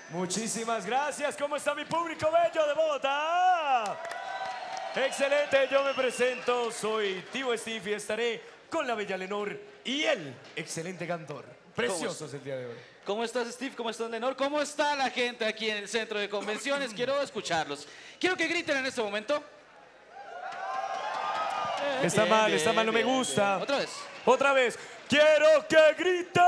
Muchísimas gracias. ¿Cómo está mi público bello de Bogotá? Excelente, yo me presento. Soy Tío Steve y estaré con la bella Lenor y el excelente Cantor. Preciosos el día de hoy. ¿Cómo estás, Steve? ¿Cómo estás, Lenor? ¿Cómo está la gente aquí en el centro de convenciones? Quiero escucharlos. Quiero que griten en este momento. Está mal, no me gusta. Otra vez. Otra vez. ¡Quiero que grite!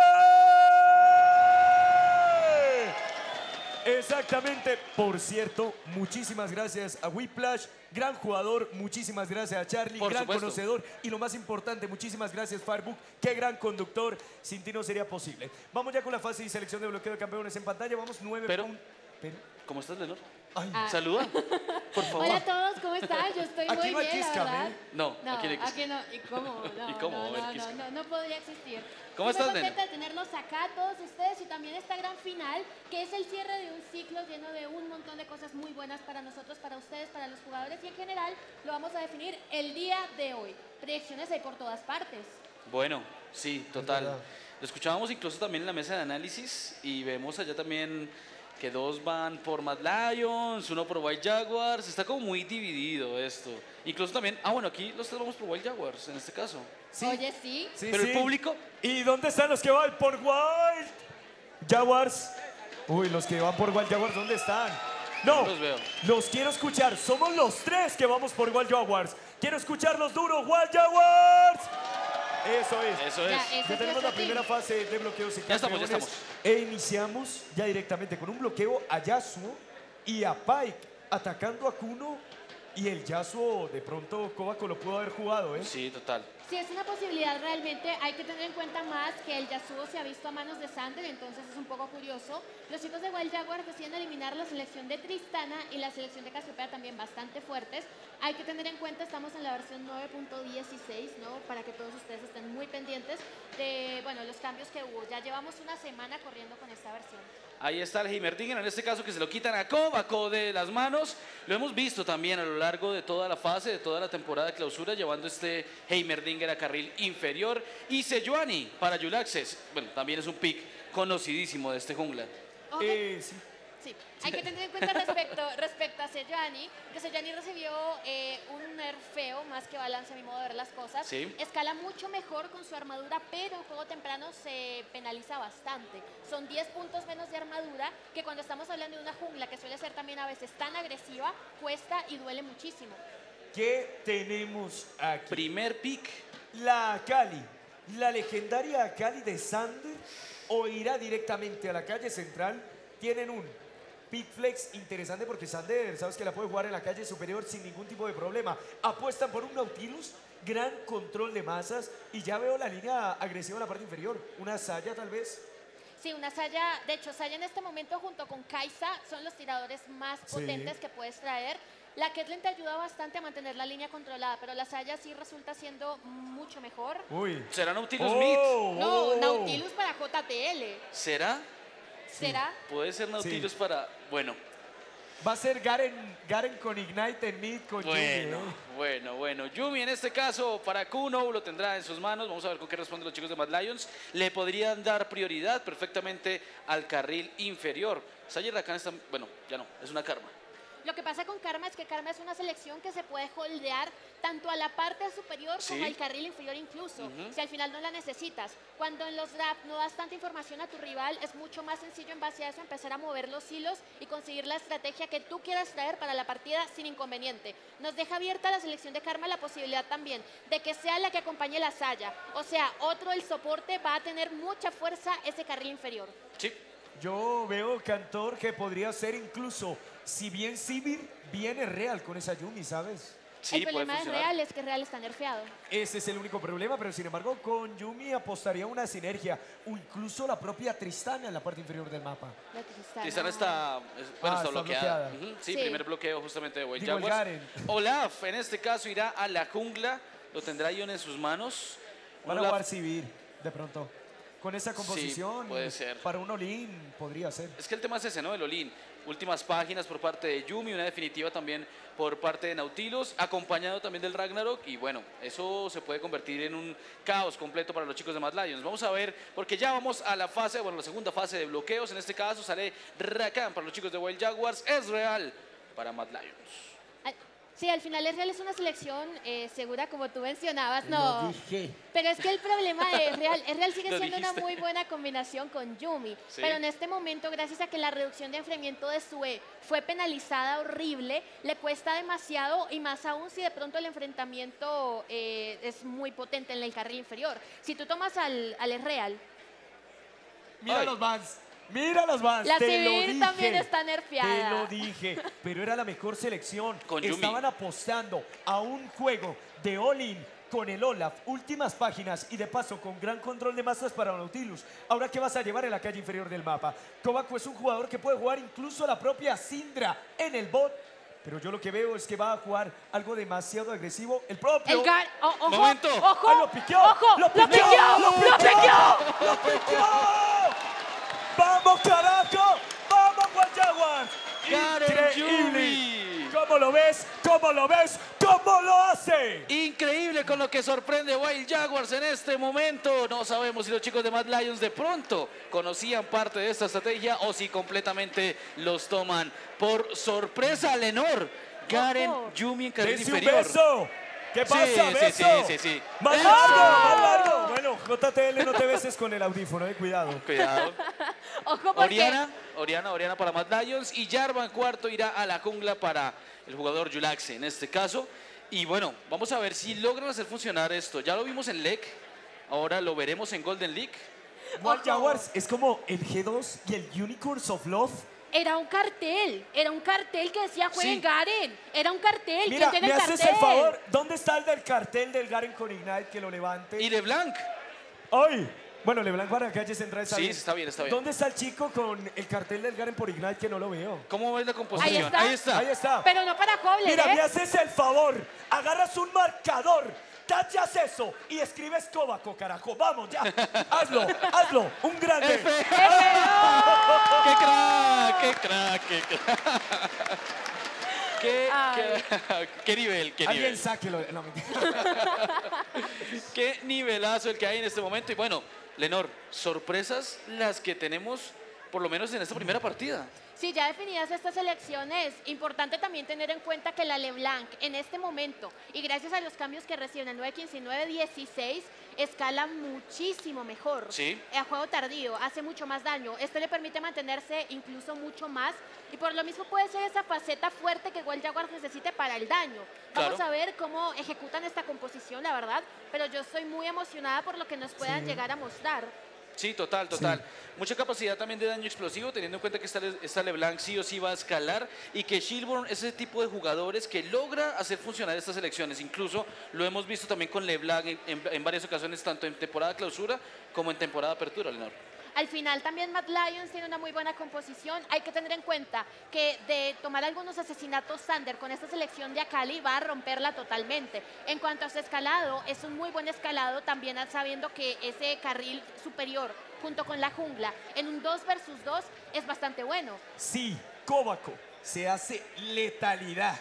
Exactamente. Por cierto, muchísimas gracias a Whiplash, gran jugador. Muchísimas gracias a Charlie, Por gran supuesto. conocedor. Y lo más importante, muchísimas gracias Firebook, qué gran conductor. Sin ti no sería posible. Vamos ya con la fase y selección de bloqueo de campeones en pantalla. Vamos 9. Pero, ¿cómo estás, Lenor? Ay, Saluda, por favor. Hola a todos, ¿cómo están? Yo estoy Aquí muy no hay bien, kiss la cam, verdad. ¿eh? No, aquí no hay kiss aquí no. ¿Y cómo? No, ¿Y cómo va a haber kiss cam? no podría existir. ¿Cómo Estoy estás, muy nena? contenta de tenerlos acá, todos ustedes, y también esta gran final, que es el cierre de un ciclo lleno de un montón de cosas muy buenas para nosotros, para ustedes, para los jugadores, y en general lo vamos a definir el día de hoy. Predicciones hay por todas partes. Bueno, sí, total. Lo escuchábamos incluso también en la mesa de análisis y vemos allá también que dos van por Mad Lions, uno por White Jaguars. Está como muy dividido esto. Incluso también, bueno, aquí los tres vamos por White Jaguars en este caso. sí. Oye, sí. Sí, Pero sí. el público, ¿Y dónde están los que van por Wild Jaguars? Uy, los que van por Wild Jaguars, ¿dónde están? No, No los veo. los quiero escuchar. Somos los tres que vamos por Wild Jaguars. Quiero escucharlos duros, Wild Jaguars. Eso es. eso es. Ya, ese Ya es tenemos la nuestro primera team. fase de bloqueos y Ya estamos, campeones. E iniciamos ya directamente con un bloqueo a Yasuo y a Pike atacando a Kuno. Y el Yasuo, de pronto, Kovaco lo pudo haber jugado, ¿eh? Sí, total. Si es una posibilidad realmente, hay que tener en cuenta más que el Yasuo se ha visto a manos de Sander, entonces es un poco curioso. Los chicos de Wild Jaguar deciden eliminar la selección de Tristana y la selección de Cassiopeia también bastante fuertes. Hay que tener en cuenta, estamos en la versión 9.16, ¿no? Para que todos ustedes estén muy pendientes de, bueno, los cambios que hubo. Ya llevamos una semana corriendo con esta versión. Ahí está el Heimerdinger, en este caso que se lo quitan a Kovaco de las manos. Lo hemos visto también a lo largo de toda la fase, de toda la temporada de clausura, llevando este Heimerdinger a carril inferior. Y Sejuani para Yulaxes, bueno, también es un pick conocidísimo de este jungla. Ok. Sí. Sí, hay que tener en cuenta respecto a Sejuani, que Sejuani recibió un nerfeo más que balance a mi modo de ver las cosas. Sí. Escala mucho mejor con su armadura, pero en juego temprano se penaliza bastante. Son 10 puntos menos de armadura, que cuando estamos hablando de una jungla que suele ser también a veces tan agresiva, cuesta y duele muchísimo. ¿Qué tenemos aquí? Primer pick. La Akali, la legendaria Akali de Sander, o irá directamente a la calle central. Tienen un pick flex interesante porque Sander, sabes que la puede jugar en la calle superior sin ningún tipo de problema. Apuestan por un Nautilus, gran control de masas, y ya veo la línea agresiva en la parte inferior. Una Saya tal vez. Sí, una Saya, de hecho Saya en este momento junto con Kai'Sa son los tiradores más Sí. potentes que puedes traer. La Caitlyn te ayuda bastante a mantener la línea controlada, pero la Saya sí resulta siendo mucho mejor. Uy. ¿Será Nautilus Mid? No, Nautilus para JTL. ¿Será? ¿Será? Puede ser Nautilus para... Bueno, Va a ser Garen con Ignite en mid con Yugi, bueno. Yumi en este caso para Kuno lo tendrá en sus manos. Vamos a ver con qué responden los chicos de Mad Lions. Le podrían dar prioridad perfectamente al carril inferior. Sayer Rakan está... Bueno, ya no, es una Karma. Lo que pasa con Karma es que Karma es una selección que se puede holdear tanto a la parte superior Sí. como al carril inferior incluso, si al final no la necesitas. Cuando en los draft no das tanta información a tu rival, es mucho más sencillo en base a eso empezar a mover los hilos y conseguir la estrategia que tú quieras traer para la partida sin inconveniente. Nos deja abierta la selección de Karma la posibilidad también de que sea la que acompañe la Saya. O sea, otro el soporte va a tener mucha fuerza ese carril inferior. Sí. Yo veo, Cantor, que podría ser incluso, si bien Sivir viene real con esa Yumi, ¿sabes? Sí, el puede problema de funcionar. Real es que Real está nerfeado. Ese es el único problema, pero sin embargo con Yumi apostaría una sinergia, o incluso la propia Tristana en la parte inferior del mapa. La Tristana. Tristana está, Ah, está está bloqueada. bloqueada. Sí, Sí. primer bloqueo justamente de Wild Digo, el Jaguars. Garen. Olaf en este caso irá a la jungla, lo tendrá Ion en sus manos. Van a Olaf jugar Sivir, de pronto. con esa composición. puede ser. Para un all-in podría ser. Es que el tema es ese, ¿no? El all-in. Últimas páginas por parte de Yumi, una definitiva también por parte de Nautilus, acompañado también del Ragnarok. Y bueno, eso se puede convertir en un caos completo para los chicos de Mad Lions. Vamos a ver, porque ya vamos a la fase, bueno, la segunda fase de bloqueos. En este caso sale Rakan para los chicos de Wild Jaguars. Es real para Mad Lions. Sí, al final Real es una selección segura, como tú mencionabas, Lo no. dije. Pero es que el problema de Real sigue Lo siendo una dijiste. muy buena combinación con Yumi. Sí. Pero en este momento, gracias a que la reducción de enfriamiento de Sue fue penalizada horrible, le cuesta demasiado y más aún si de pronto el enfrentamiento es muy potente en el carril inferior. Si tú tomas al Real, Mira Ay. los Vans. Mira los Vans. la te lo Civil dije. también está Te nerfeada. lo dije, pero era la mejor selección. Con Yumi. Estaban apostando a un juego de all-in con el Olaf, últimas páginas y de paso con gran control de masas para Nautilus. Ahora, ¿qué vas a llevar en la calle inferior del mapa? Kovaco es un jugador que puede jugar incluso a la propia Syndra en el bot. Pero yo lo que veo es que va a jugar algo demasiado agresivo. El propio... Ojo, Momento. ojo, ¡Ay, lo piqueó! ojo, ¡Lo piqueó! ¡Lo piqueó! lo piqueó. ¡Lo piqueó! ¡Vamos, carajo! ¡Vamos, Wild Jaguars! Garen ¡Increíble! Yumi. ¿Cómo lo ves? ¿Cómo lo ves? ¿Cómo lo hace? Increíble con lo que sorprende Wild Jaguars en este momento. No sabemos si los chicos de Mad Lions de pronto conocían parte de esta estrategia o si completamente los toman por sorpresa. Lenor, Garen Ojo. Yumi en carril ¡Dese un inferior. beso! ¿Qué pasa, Sí, beso? sí. ¡Más ¡Eso! largo, más largo! Bueno, JTL, no te beses con el audífono, cuidado. Cuidado. Ojo porque Oriana para Mad Lions y Jarvan cuarto irá a la jungla para el jugador Yulaxe en este caso. Y bueno, vamos a ver si logran hacer funcionar esto. Ya lo vimos en LEC, ahora lo veremos en Golden League. Wild Jaguars es como el G2 y el Unicorns of Love. era un cartel que decía jueguen Sí. Garen, era un cartel. Mira, ¿Quién tiene ¿me el haces cartel? el favor? ¿Dónde está el del cartel del Garen con Ignite que lo levante? Y LeBlanc. ¡Ay! Bueno, LeBlanc para calle central está Sí, bien. está bien, está bien. ¿Dónde está el chico con el cartel del Garen por Ignite que no lo veo? ¿Cómo ves la composición? Ahí está. Ahí está. Ahí está. Pero no para Hobler, Mira, ¿eh? me haces el favor. Agarras un marcador, tachas eso y escribes Kovaco, carajo. Vamos, ya. Hazlo, hazlo. Un grande. ¡Qué crack! ¡Qué crack! ¡Qué crack! Ay. Qué nivel, qué Alguien nivel. sáquelo. No, mentira. Qué nivelazo el que hay en este momento. Y bueno, Lenor, sorpresas las que tenemos, por lo menos en esta primera partida. Sí, ya definidas estas elecciones, importante también tener en cuenta que la LeBlanc en este momento, y gracias a los cambios que reciben el 9.15 y 9.16, escala muchísimo mejor. Sí. A juego tardío, hace mucho más daño. Esto le permite mantenerse incluso mucho más, y por lo mismo puede ser esa faceta fuerte que Wild Jaguars necesite para el daño. Vamos Claro. a ver cómo ejecutan esta composición, la verdad, pero yo estoy muy emocionada por lo que nos puedan llegar a mostrar. Sí, total. Mucha capacidad también de daño explosivo, teniendo en cuenta que esta LeBlanc sí o sí va a escalar y que Shieldborn es ese tipo de jugadores que logra hacer funcionar estas elecciones. Incluso lo hemos visto también con LeBlanc en varias ocasiones, tanto en temporada clausura como en temporada apertura, Lenor. Al final también Mad Lions tiene una muy buena composición. Hay que tener en cuenta que de tomar algunos asesinatos Sander con esta selección de Akali va a romperla totalmente. En cuanto a su escalado, es un muy buen escalado también sabiendo que ese carril superior junto con la jungla en un 2 versus 2 es bastante bueno. Sí, Kovaco se hace letalidad.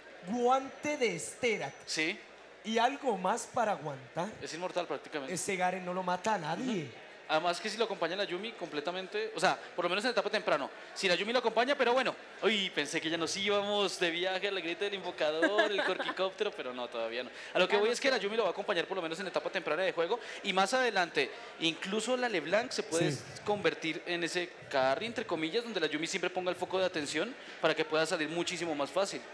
Guante de Sterak. Sí, Y algo más para aguantar. es inmortal prácticamente. Ese Garen no lo mata a nadie. Además que si lo acompaña la Yumi completamente, o sea, por lo menos en etapa temprano, si la Yumi lo acompaña, pero bueno, uy, pensé que ya nos íbamos de viaje a la grita del invocador, el corquicóptero, pero no, todavía no. A lo que voy es que la Yumi lo va a acompañar por lo menos en etapa temprana de juego y más adelante, incluso la LeBlanc se puede Sí. convertir en ese carry, entre comillas, donde la Yumi siempre ponga el foco de atención para que pueda salir muchísimo más fácil.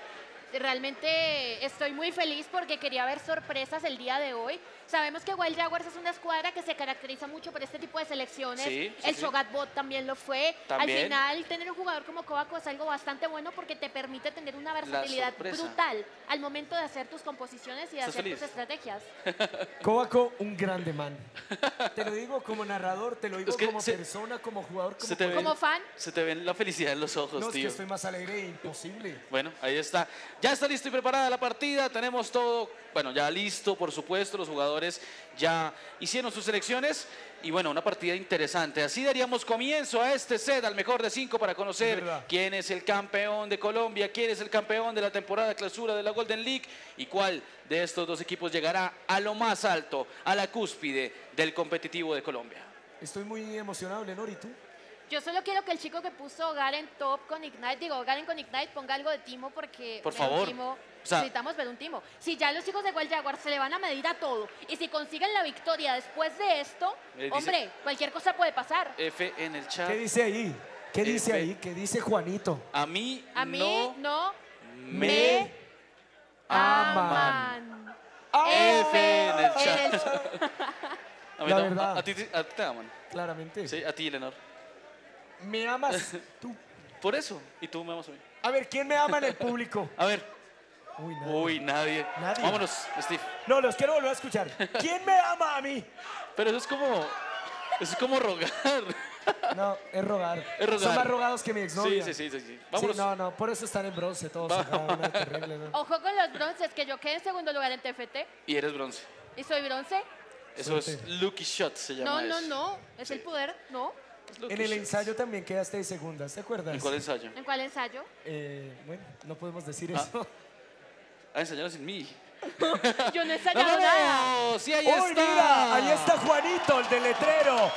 Realmente estoy muy feliz porque quería ver sorpresas el día de hoy. Sabemos que Wild Jaguars es una escuadra que se caracteriza mucho por este tipo de selecciones. Sí, sí, el sí. Shogat Bot también lo fue. También. Al final, tener un jugador como Kovaco es algo bastante bueno porque te permite tener una versatilidad sorpresa. brutal al momento de hacer tus composiciones y de ¿Estás hacer feliz? tus estrategias. Kovaco, un grande man. Te lo digo como narrador, te lo digo Es que como se- persona, como jugador, como... se te ve- Como fan, Se te ven la felicidad en los ojos, No, es que tío. estoy más alegre, imposible. Bueno, ahí está. Ya está listo y preparada la partida, tenemos todo, bueno, ya listo, por supuesto, los jugadores ya hicieron sus selecciones y bueno, una partida interesante. Así daríamos comienzo a este set, al mejor de 5, para conocer quién es el campeón de Colombia, quién es el campeón de la temporada clausura de la Golden League y cuál de estos dos equipos llegará a lo más alto, a la cúspide del competitivo de Colombia. Estoy muy emocionado, Lenor, ¿y tú? Yo solo quiero que el chico que puso Garen top con Ignite, Garen con Ignite, ponga algo de Timo porque... Por favor. Timo, O sea, necesitamos ver un Timo. Si ya los chicos de Wild Jaguar se le van a medir a todo y si consiguen la victoria después de esto, dice- hombre, cualquier cosa puede pasar. F en el chat. ¿Qué dice ahí? ¿Qué dice F. ahí? ¿Qué dice Juanito? A mí, A mí no me aman. F en el En chat. el- A mí La no, verdad. a ti te aman. Claramente. Sí, a ti, Lenor. ¿Me amas tú? Por eso. Y tú me amas a mí. A ver, ¿quién me ama en el público? A ver. Uy, nadie. Uy, nadie. Nadie. Vámonos, Steve. No, los quiero volver a escuchar. ¿Quién me ama a mí? Pero eso es como rogar. No, es rogar. Es rogar. Son más rogados que mi exnovia. Sí. Vámonos. Sí, no, por eso están en bronce todos. acá, una terrible, ¿no? Ojo con los bronces, que yo quedé en segundo lugar en TFT Y eres bronce. y soy bronce. Eso es Suerte. Lucky Shot, se llama No, eso. es el poder, no. Es Lucky En el Shot. ensayo también quedaste de segundas, ¿te acuerdas? ¿En cuál ensayo? ¿En cuál ensayo? Bueno, no podemos decir Ah. eso. Ah, ensayaron sin mí. Yo no he ensayado nada. ¡Vamos! ¡Sí, ahí ¡Uy, está! mira! Ahí está Juanito, el del letrero.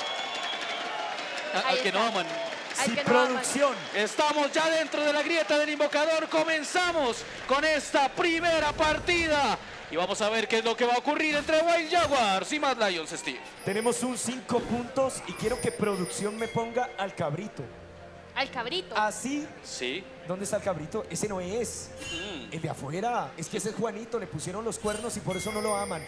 Al Ahí que no está. aman. Al Sin que no aman. producción. Estamos ya dentro de la grieta del invocador. Comenzamos con esta primera partida. Y vamos a ver qué es lo que va a ocurrir entre Wild Jaguars y Mad Lions, Steve. Tenemos un 5 puntos y quiero que producción me ponga al cabrito. Al cabrito. Así, Sí. ¿dónde está el cabrito? Ese no es. El de afuera. Es que ese es Juanito, le pusieron los cuernos y por eso no lo aman.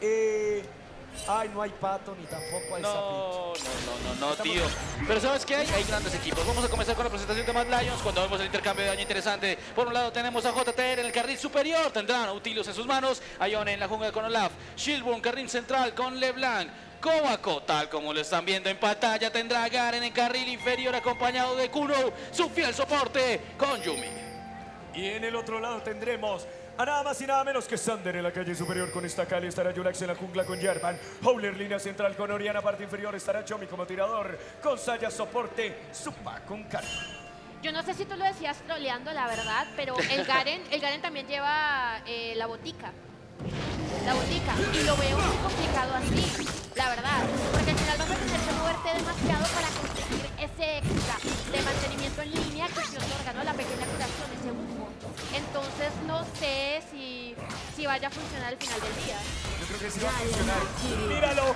Ay, no hay pato ni tampoco hay sapito. No, tío. Pero ¿sabes qué hay? Hay grandes equipos. Vamos a comenzar con la presentación de Mad Lions cuando vemos el intercambio de daño interesante. Por un lado tenemos a JTR en el carril superior. Tendrán a Utilius en sus manos. A Ione en la jungla con Olaf. Shieldburn, carril central con LeBlanc. Kovaco, tal como lo están viendo en pantalla, tendrá a Garen en carril inferior acompañado de Kuno, su fiel soporte con Yumi. Y en el otro lado tendremos a nada más y nada menos que Sander en la calle superior con Stacali, estará Yulax en la jungla con Yerban, Howler línea central con Oriana, parte inferior estará Chomi como tirador, con Saya soporte, Supa con Karma. Yo no sé si tú lo decías troleando, la verdad, pero el Garen también lleva la botica. La botica. Y lo veo muy complicado así, la verdad. Porque al final vas a tener que moverte demasiado para conseguir ese extra de mantenimiento en línea que te otorga, ¿no? La pequeña curación, ese bufo. Entonces no sé si vaya a funcionar al final del día. Yo creo que sí va a funcionar.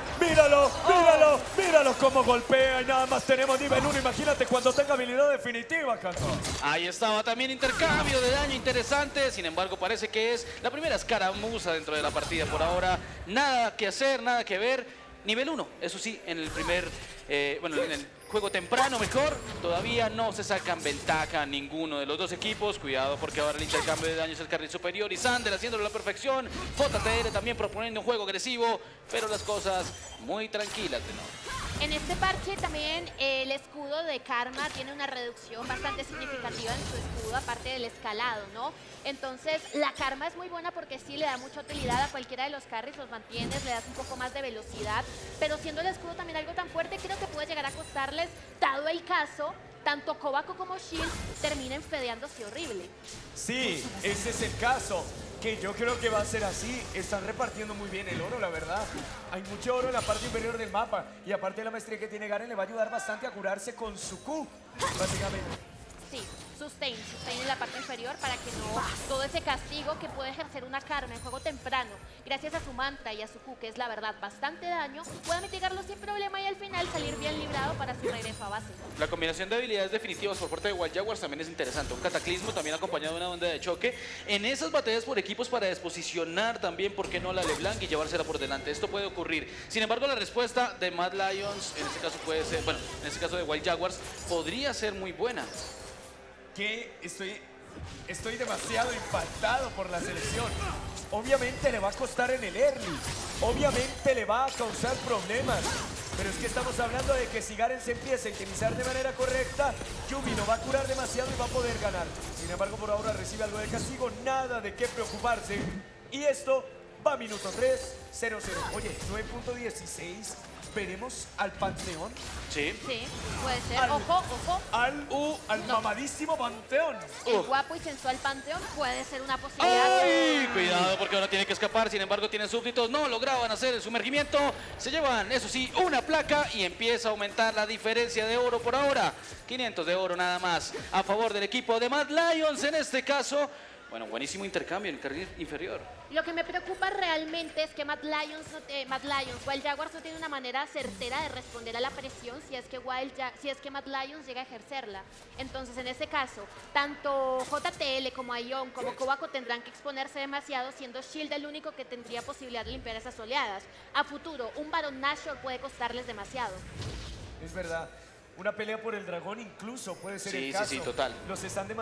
Míralo cómo golpea y nada más tenemos nivel 1. Imagínate cuando tenga habilidad definitiva, Canto. Ahí estaba también intercambio de daño interesante. Sin embargo, parece que es la primera escaramuza dentro de la partida por ahora. Nada que hacer, nada que ver. Nivel 1, eso sí, en el primer, en el juego temprano mejor, todavía no se sacan ventaja ninguno de los dos equipos. Cuidado porque ahora el intercambio de daño es el carril superior y Sander haciéndolo a la perfección. JTR también proponiendo un juego agresivo, pero las cosas muy tranquilas de nuevo. En este parche también el escudo de Karma tiene una reducción bastante significativa en su escudo, aparte del escalado, ¿no? Entonces, la Karma es muy buena porque sí le da mucha utilidad a cualquiera de los carries, los mantienes, le das un poco más de velocidad, pero siendo el escudo también algo tan fuerte, creo que puede llegar a costarles, dado el caso, tanto Kovaco como Shield terminen fedeándose horrible. Sí, ese es el caso. Que yo creo que va a ser así. Están repartiendo muy bien el oro, la verdad. Hay mucho oro en la parte inferior del mapa. Y aparte de la maestría que tiene Garen, le va a ayudar bastante a curarse con su Q, básicamente. Sí, sustain en la parte inferior para que no todo ese castigo que puede ejercer una Karma en juego temprano, gracias a su manta y a su Q, que es la verdad bastante daño, pueda mitigarlo sin problema y al final salir bien librado para su regreso a base. La combinación de habilidades definitivas por parte de Wild Jaguars también es interesante. Un cataclismo también acompañado de una onda de choque. En esas batallas por equipos para desposicionar también, ¿por qué no la LeBlanc y llevársela por delante? Esto puede ocurrir. Sin embargo, la respuesta de Mad Lions, en este caso puede ser, bueno, en este caso de Wild Jaguars, podría ser muy buena. Que estoy demasiado impactado por la selección. Obviamente le va a costar en el early. Obviamente le va a causar problemas. Pero es que estamos hablando de que si Garen se empieza a utilizar de manera correcta, Yumi lo va a curar demasiado y va a poder ganar. Sin embargo, por ahora recibe algo de castigo, nada de qué preocuparse. Y esto va a minuto 3, 0-0. Oye, 9.16. Veremos al Panteón. Sí. Sí, puede ser. Al- Ojo, ojo. Al No. mamadísimo Panteón. El guapo y sensual Panteón puede ser una posibilidad. ¡Ay! Cuidado porque ahora tiene que escapar, sin embargo tienen súbditos, no lograban hacer el sumergimiento, se llevan, eso sí, una placa y empieza a aumentar la diferencia de oro por ahora. 500 de oro nada más a favor del equipo de Mad Lions en este caso. Bueno, buenísimo intercambio en el carril inferior. Lo que me preocupa realmente es que Mad Lions, Wild Jaguars no tiene una manera certera de responder a la presión si es que Mad Lions llega a ejercerla. Entonces, en ese caso, tanto JTL como Ion como Kobako tendrán que exponerse demasiado, siendo Shield el único que tendría posibilidad de limpiar esas oleadas. A futuro, un Baron Nashor puede costarles demasiado. Es verdad. Una pelea por el dragón incluso puede ser Sí, el caso. sí, total. Los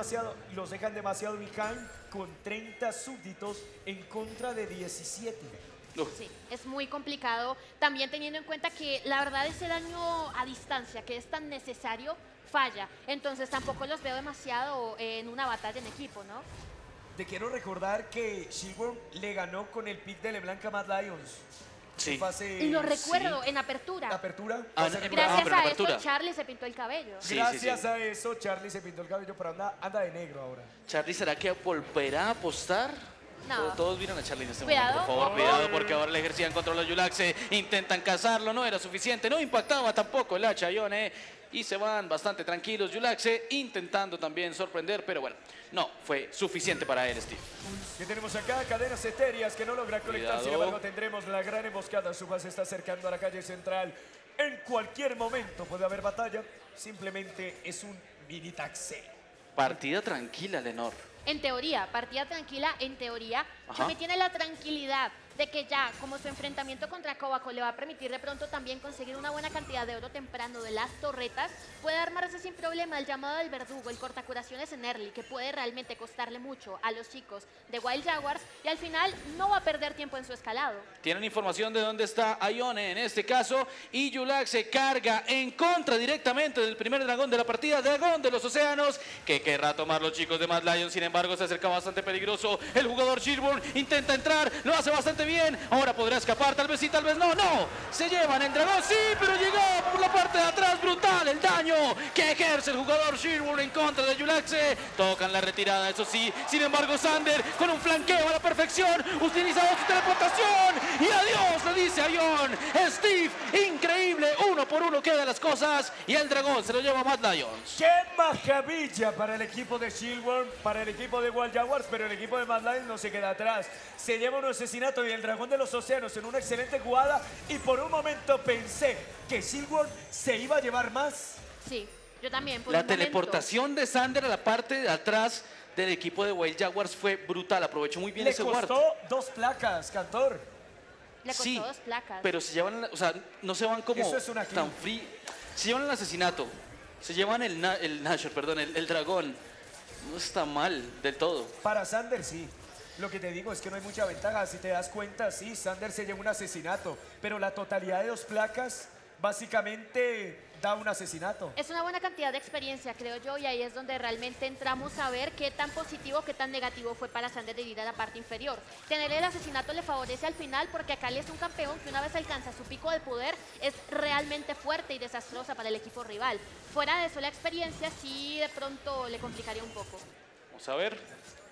dejan demasiado behind con 30 súbditos en contra de 17. Uf. Sí, es muy complicado, también teniendo en cuenta que la verdad ese daño a distancia que es tan necesario falla, entonces tampoco los veo demasiado en una batalla en equipo, ¿no? Te quiero recordar que Shilworm le ganó con el pick de LeBlanc a Mad Lions. Sí. En fase- Y lo recuerdo en apertura. Apertura. Ah, Fase no, regular. Gracias pero en a apertura. eso Charlie se pintó el cabello. Sí, Gracias sí. a eso, Charlie se pintó el cabello, pero anda de negro ahora. Charlie, ¿será que volverá a apostar? No. Todos miran a Charlie en este Cuidado. momento, por favor, Ojo. cuidado, porque ahora le ejercían contra los Yulaxe, intentan cazarlo, no era suficiente, no impactaba tampoco el hacha Ione, y se van bastante tranquilos Yulaxe, intentando también sorprender, pero bueno, no fue suficiente para él, Steve. ¿Qué tenemos acá? Cadenas etéreas que no logran conectar. Cuidado. Sin embargo, tendremos la gran emboscada. Suba se está acercando a la calle central. En cualquier momento puede haber batalla. Simplemente es un mini taxi. Partida tranquila, Lenor. En teoría, partida tranquila, en teoría, Ajá. Yumi tiene la tranquilidad de que ya, como su enfrentamiento contra Kobako le va a permitir de pronto también conseguir una buena cantidad de oro temprano de las torretas, puede armarse sin problema el llamado del verdugo, el cortacuraciones en early, que puede realmente costarle mucho a los chicos de Wild Jaguars y al final no va a perder tiempo en su escalado. Tienen información de dónde está Ione en este caso y Yulax se carga en contra directamente del primer dragón de la partida, dragón de los océanos, que querrá tomar los chicos de Mad Lions. Sin embargo, se acerca bastante peligroso el jugador Shilburn, intenta entrar, lo hace bastante bien, ahora podrá escapar, tal vez sí, tal vez no, no, se llevan el dragón, sí, pero llegó por la parte de atrás, brutal el daño que ejerce el jugador Shilburn en contra de Yulaxe, tocan la retirada, eso sí, sin embargo Sander con un flanqueo a la perfección, utiliza su teleportación y adiós, le dice a Ion, Steve, increíble, 1 por 1 quedan las cosas y el dragón se lo lleva a Mad Lions. ¡Qué maravilla para el equipo de Shieldworm, para el equipo de Wild Jaguars! Pero el equipo de Mad Lions no se queda atrás. Se lleva un asesinato y el dragón de los océanos en una excelente jugada. Y por un momento pensé que Shieldworm se iba a llevar más. Sí, yo también. Por La un momento. teleportación de Sander a la parte de atrás del equipo de Wild Jaguars fue brutal, aprovechó muy bien Le ese costó guard. 2 placas, Cantor. Le costó Sí, 2 placas. pero se llevan, o sea, no se van como Eso es una tan frío. Se llevan el asesinato, se llevan el Nashor, perdón, el dragón. No está mal del todo. Para Sander sí. Lo que te digo es que no hay mucha ventaja. Si te das cuenta, sí, Sander se lleva un asesinato. Pero la totalidad de 2 placas básicamente da un asesinato. Es una buena cantidad de experiencia, creo yo, y ahí es donde realmente entramos a ver qué tan positivo, qué tan negativo fue para Sander de ir a la parte inferior. Tener el asesinato le favorece al final porque Akali es un campeón que una vez alcanza su pico de poder es realmente fuerte y desastrosa para el equipo rival. Fuera de eso, la experiencia sí de pronto le complicaría un poco. Vamos a ver.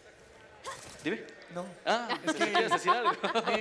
Dime. No. Ah, es que quieres decir algo.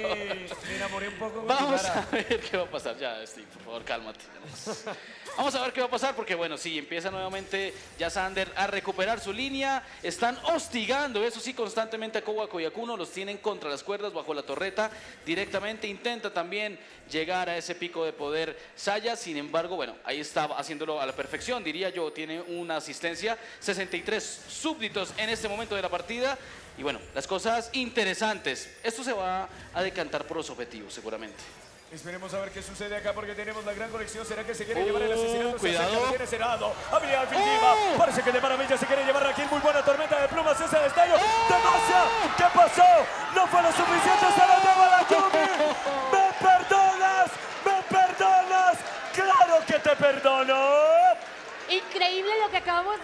Me enamoré un poco con tu Vamos cara. a ver qué va a pasar. Ya, Steve, por favor, cálmate. Vamos a ver qué va a pasar porque, bueno, sí, empieza nuevamente ya Sander a recuperar su línea. Están hostigando, eso sí, constantemente a Kobako y a Kuno. Los tienen contra las cuerdas, bajo la torreta. Directamente intenta también llegar a ese pico de poder Saya. Sin embargo, bueno, ahí está haciéndolo a la perfección, diría yo. Tiene una asistencia, 63 súbditos en este momento de la partida. Y bueno, las cosas interesantes. Esto se va a decantar por los objetivos, seguramente. Esperemos a ver qué sucede acá porque tenemos la gran conexión. ¿Será que se quiere llevar el asesinato? Cuidado. Se acerca, lo tiene cerrado. Habilidad definitiva. Parece que de maravilla se quiere llevar aquí. Muy buena tormenta de plumas. Ese destello. ¡Demacia! ¿Qué pasó? No fue lo suficiente. Se lo lleva la Yumi. ¡Me perdonas! ¡Me perdonas!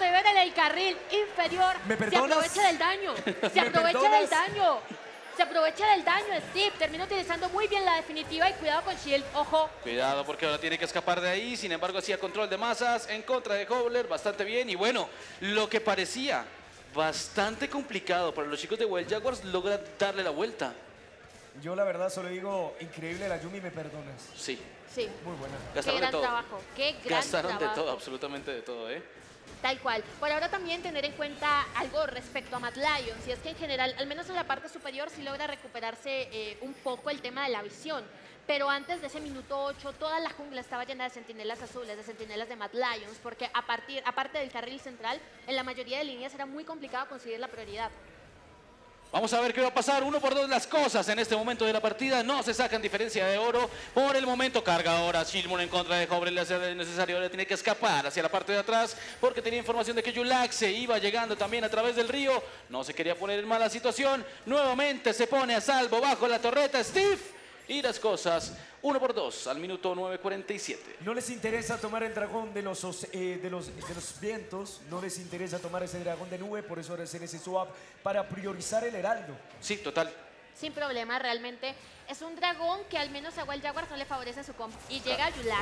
River en el carril inferior ¿Me se perdonas? aprovecha del daño. Se ¿Me aprovecha perdonas? del daño. Se aprovecha del daño, Steve. Termina utilizando muy bien la definitiva y cuidado con Shield. Ojo. Cuidado porque ahora tiene que escapar de ahí. Sin embargo, hacía control de masas en contra de Howler. Bastante bien. Y bueno, lo que parecía bastante complicado para los chicos de Wild Jaguars logra darle la vuelta. Yo la verdad solo digo, increíble la Yumi, ¿me perdonas? Sí. Sí. Muy buena. Qué Gastaron gran de todo. trabajo. Qué gran Gastaron trabajo. de todo, absolutamente de todo, ¿eh? Tal cual. Por ahora también tener en cuenta algo respecto a Mad Lions, y es que en general, al menos en la parte superior, sí logra recuperarse un poco el tema de la visión. Pero antes de ese minuto 8, toda la jungla estaba llena de centinelas azules, de centinelas de Mad Lions, porque aparte del carril central, en la mayoría de líneas era muy complicado conseguir la prioridad. Vamos a ver qué va a pasar. 1 por 2 las cosas en este momento de la partida. No se sacan diferencia de oro. Por el momento carga ahora Shilmon en contra de Howler. Le hace necesario. Ahora tiene que escapar hacia la parte de atrás porque tenía información de que Yulax se iba llegando también a través del río. No se quería poner en mala situación. Nuevamente se pone a salvo bajo la torreta Steve. Y las cosas 1 por 2 al minuto 9:47. No les interesa tomar el dragón de los vientos, no les interesa tomar ese dragón de nube, por eso ahora hacen ese swap para priorizar el heraldo. Sí, total. Sin problema, realmente es un dragón que al menos a Wild Jaguars no le favorece su comp. Y llega Yulax.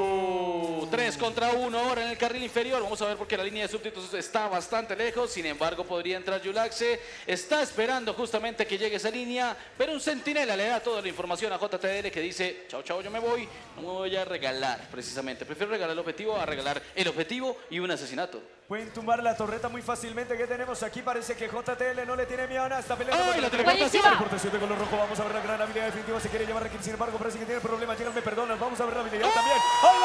3 contra 1 ahora en el carril inferior. Vamos a ver porque la línea de súbditos está bastante lejos. Sin embargo, podría entrar Yulaxe. Está esperando justamente que llegue esa línea. Pero un centinela le da toda la información a JTL que dice: chao, chao, yo me voy. No me voy a regalar precisamente. Prefiero regalar el objetivo a regalar el objetivo y un asesinato. Pueden tumbar la torreta muy fácilmente que tenemos aquí. Parece que JTL no le tiene miedo a nada. Está peleando ¡Ay, contra la el teleportación! teleportación de color rojo. Vamos a ver la gran habilidad definitiva. Se quiere llevar a Kim, sin embargo, parece que tiene problemas. Llega, me perdonas. Vamos a ver la habilidad también. ¡Ay,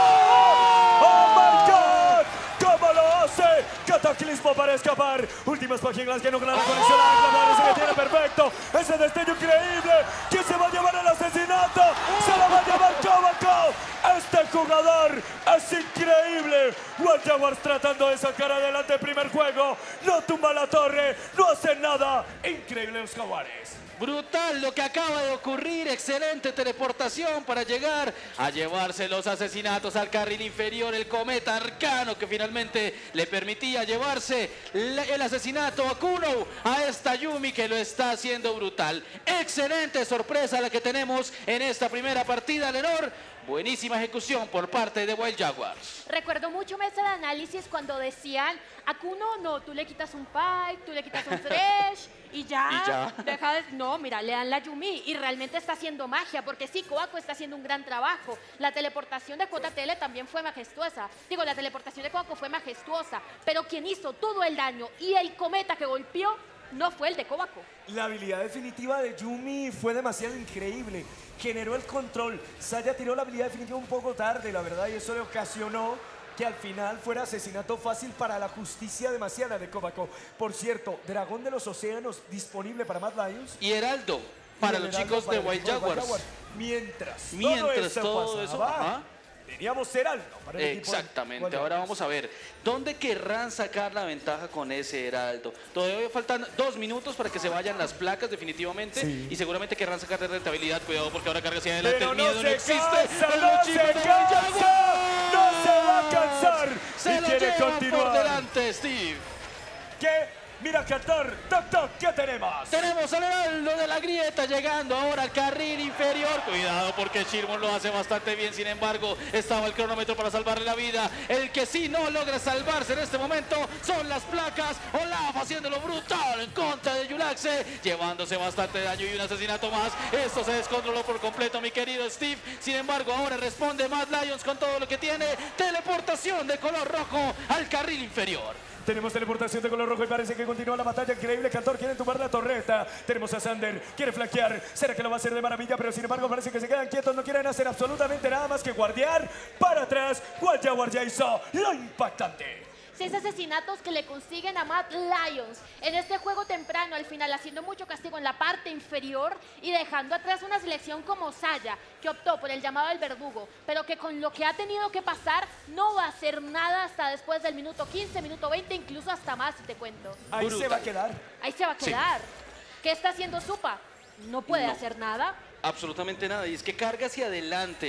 no! ¡Oh, my God! ¿Cómo lo hace? Cataclismo para escapar. Últimas páginas que no logra la conexión. Parece que tiene perfecto. Ese destello increíble. ¿Quién se va a llevar el asesinato? Se lo va a llevar Kobako. Este jugador es increíble. Wild Jaguars tratando de sacar adelante el primer juego. No tumba la torre. No hace nada. Increíble los Jaguares. Brutal lo que acaba de ocurrir, excelente teleportación para llegar a llevarse los asesinatos al carril inferior, el cometa arcano que finalmente le permitía llevarse el asesinato a Kuno, a esta Yumi que lo está haciendo brutal. Excelente sorpresa la que tenemos en esta primera partida, Lenor. Buenísima ejecución por parte de Wild Jaguars. Recuerdo mucho mesa de análisis cuando decían: a Kuno no, tú le quitas un pipe, tú le quitas un fresh y ya. Y ya. Deja de... No, mira, le dan la Yumi y realmente está haciendo magia, porque sí, Kobako está haciendo un gran trabajo. La teleportación de JTL también fue majestuosa. Digo, la teleportación de Kobako fue majestuosa, pero quien hizo todo el daño y el cometa que golpeó no fue el de Kobako. La habilidad definitiva de Yumi fue demasiado increíble. Generó el control. Saya tiró la habilidad definitiva un poco tarde, la verdad, y eso le ocasionó que al final fuera asesinato fácil para la justicia demasiada de Kobako. Por cierto, Dragón de los Océanos disponible para Mad Lions. Y Heraldo para Y el los heraldo chicos para de el Wild equipo de Jaguars. Mientras todo eso, pasaba, ajá. teníamos Heraldo para el equipo de Exactamente, Wild ahora Jaguars. vamos a ver dónde querrán sacar la ventaja con ese Heraldo. Todavía faltan 2 minutos para que se vayan las placas definitivamente Sí. y seguramente querrán sacar de rentabilidad. Cuidado porque ahora carga hacia adelante, Pero el miedo no se existe. cansa, Para no los se chicos de Wild cansa, Jaguars. no se va a cansar Se y lo quiere llevan por continuar. delante, Steve. ¿Qué? Mira, cantor, toc, toc, ¿qué tenemos? Tenemos al Heraldo de la Grieta llegando ahora al carril inferior. Cuidado porque Shirmon lo hace bastante bien. Sin embargo, estaba el cronómetro para salvarle la vida. El que sí no logra salvarse en este momento son las placas. Olaf haciéndolo brutal en contra de Yulaxe, llevándose bastante daño y un asesinato más. Esto se descontroló por completo, mi querido Steve. Sin embargo, ahora responde Mad Lions con todo lo que tiene. Teleportación de color rojo al carril inferior. Tenemos teleportación de color rojo y parece que continúa la batalla increíble. Cantor quiere tumbar la torreta. Tenemos a Sander, quiere flanquear. ¿Será que lo va a hacer de maravilla? Pero sin embargo parece que se quedan quietos. No quieren hacer absolutamente nada más que guardiar para atrás. Wild Jaguars ya hizo lo impactante. 6 asesinatos que le consiguen a Mad Lions en este juego temprano, al final haciendo mucho castigo en la parte inferior y dejando atrás una selección como Saya, que optó por el llamado del verdugo, pero que con lo que ha tenido que pasar no va a hacer nada hasta después del minuto 15, minuto 20, incluso hasta más, si te cuento. Ahí Brutal. se va a quedar. Ahí se va a quedar. ¿Qué está haciendo Supa? No puede No. hacer nada. Absolutamente nada, y es que carga hacia adelante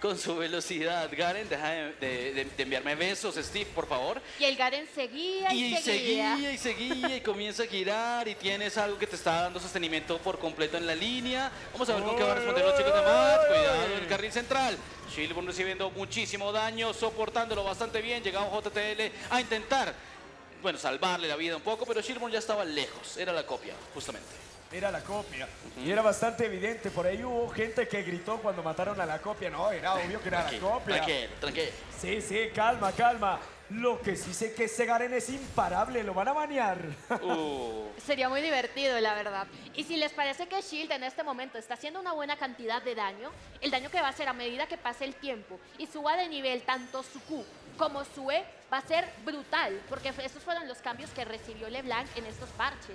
con su velocidad. Garen, deja de enviarme besos, Steve, por favor. Y el Garen seguía y seguía. Y comienza a girar y tienes algo que te está dando sostenimiento por completo en la línea. Vamos a ver con qué van a responder los chicos de Matt. Cuidado en el carril central. Shilburn recibiendo muchísimo daño, soportándolo bastante bien. Llegaba JTL a intentar, bueno, salvarle la vida un poco, pero Shilburn ya estaba lejos. Era la copia, justamente. Era la copia. Y era bastante evidente. Por ahí hubo gente que gritó cuando mataron a la copia. No, era obvio que era la copia. Tranquilo. Sí, calma. Lo que sí sé que ese Garen es imparable. Lo van a banear. Sería muy divertido, la verdad. Y si les parece que Shield en este momento está haciendo una buena cantidad de daño, el daño que va a hacer a medida que pase el tiempo y suba de nivel tanto su Q como su E va a ser brutal. Porque esos fueron los cambios que recibió LeBlanc en estos parches.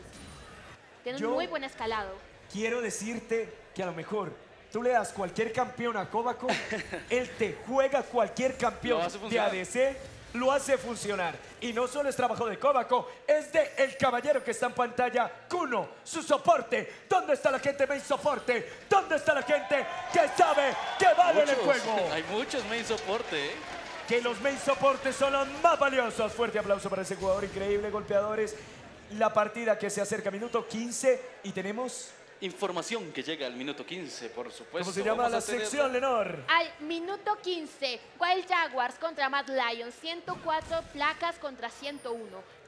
Tiene un muy buen escalado. Quiero decirte que a lo mejor tú le das cualquier campeón a KoBaCo, él te juega cualquier campeón de ADC, lo hace funcionar. Y no solo es trabajo de KoBaCo, es de el caballero que está en pantalla, Kuno, su soporte. ¿Dónde está la gente main soporte? ¿Dónde está la gente que sabe que vale el juego? Hay muchos main soporte, ¿eh? Que los main soportes son los más valiosos. Fuerte aplauso para ese jugador increíble, golpeadores. La partida que se acerca, minuto 15, y tenemos... Información que llega al minuto 15, por supuesto. ¿Cómo se llama la sección, Lenor? Al minuto 15, Wild Jaguars contra Mad Lions, 104 placas contra 101,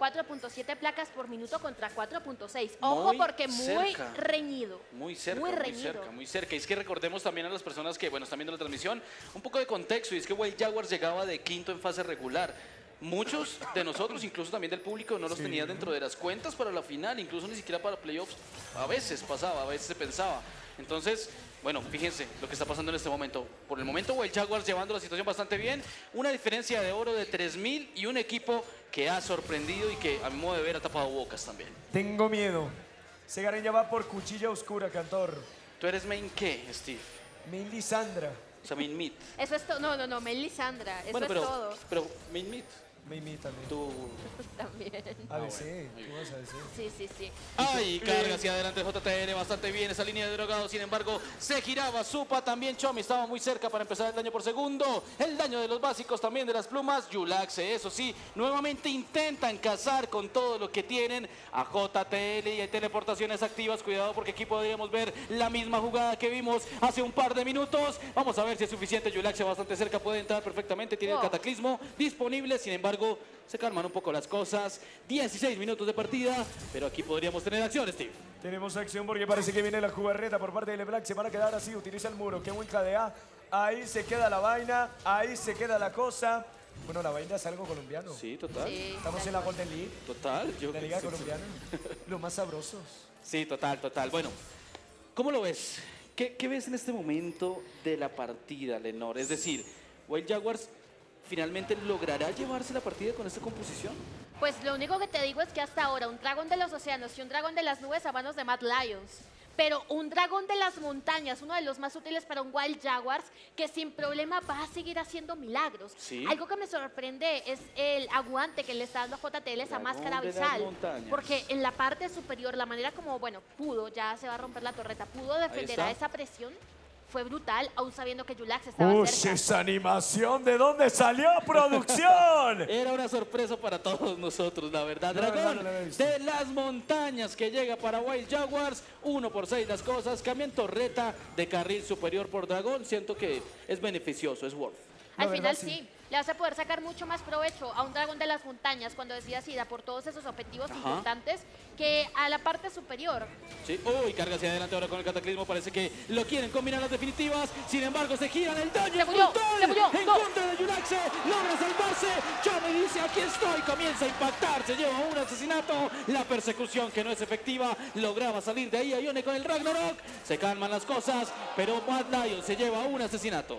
4.7 placas por minuto contra 4.6. Ojo, porque muy reñido. Muy cerca. Y es que recordemos también a las personas que, bueno, están viendo la transmisión, un poco de contexto, y es que Wild Jaguars llegaba de quinto en fase regular. Muchos de nosotros, incluso también del público, no los tenían dentro de las cuentas para la final, incluso ni siquiera para playoffs. A veces pasaba, a veces se pensaba. Entonces, bueno, fíjense lo que está pasando en este momento. Por el momento, Wild Jaguars llevando la situación bastante bien. Una diferencia de oro de 3000 y un equipo que ha sorprendido y que, a mi modo de ver, ha tapado bocas también. Tengo miedo. Ese Garen ya va por cuchilla oscura, Cantor. ¿Tú eres main qué, Steve? Main Lisandra. O sea, main mid. Eso es todo. No, main Lisandra. Eso bueno, es todo. Pero main mid. Main mid también. Tú... También. ADC, tú vas a ADC. Sí. Ay, carga hacia adelante JTL, bastante bien esa línea de drogados, sin embargo, se giraba Supa, también Chomi estaba muy cerca para empezar el daño por segundo, el daño de los básicos también de las plumas, Yulaxe, eso sí, nuevamente intentan cazar con todo lo que tienen a JTL y hay teleportaciones activas, cuidado porque aquí podríamos ver la misma jugada que vimos hace un par de minutos, vamos a ver si es suficiente, Yulaxe bastante cerca, puede entrar perfectamente, tiene el cataclismo disponible, sin embargo, se calman un poco las cosas. 16 minutos de partida, pero aquí podríamos tener acción, Steve. Tenemos acción porque parece que viene la jugarreta por parte de LeBlanc. Se van a quedar así, utiliza el muro. Qué buen KDA. Ahí se queda la vaina, ahí se queda la cosa. Bueno, la vaina es algo colombiano. Sí, total. Sí, Estamos en la Golden League. Total. La Liga Colombiana. Los más sabrosos. Sí, total. Bueno, ¿cómo lo ves? ¿Qué ves en este momento de la partida, Lenor? Es decir, Wild Jaguars finalmente logrará llevarse la partida con esta composición. Pues lo único que te digo es que hasta ahora un dragón de los océanos y un dragón de las nubes a manos de Mad Lions. Pero un dragón de las montañas, uno de los más útiles para un Wild Jaguars, que sin problema va a seguir haciendo milagros. ¿Sí? Algo que me sorprende es el aguante que le está dando a JTL esa máscara abisal. Porque en la parte superior, la manera como, bueno, pudo, ya se va a romper la torreta, pudo defender a esa presión. Fue brutal, aún sabiendo que Yulaxe estaba cerca. ¡Esa animación! ¿De dónde salió, producción? Era una sorpresa para todos nosotros, la verdad. Dragón de las montañas que llega para Wild Jaguars. 1-6 las cosas. Cambian torreta de carril superior por dragón. Siento que es beneficioso, es worth. Al final sí. Le vas a poder sacar mucho más provecho a un dragón de las montañas cuando decidas ir a por todos esos objetivos importantes que a la parte superior. Sí, uy, carga hacia adelante ahora con el cataclismo, parece que lo quieren combinar las definitivas, sin embargo se giran, el daño es brutal en contra de Yulaxe, logra salvarse, Chomi dice aquí estoy, comienza a impactar, se lleva un asesinato, la persecución que no es efectiva, lograba salir de ahí a Ione con el Ragnarok, se calman las cosas, pero Mad Lions se lleva un asesinato.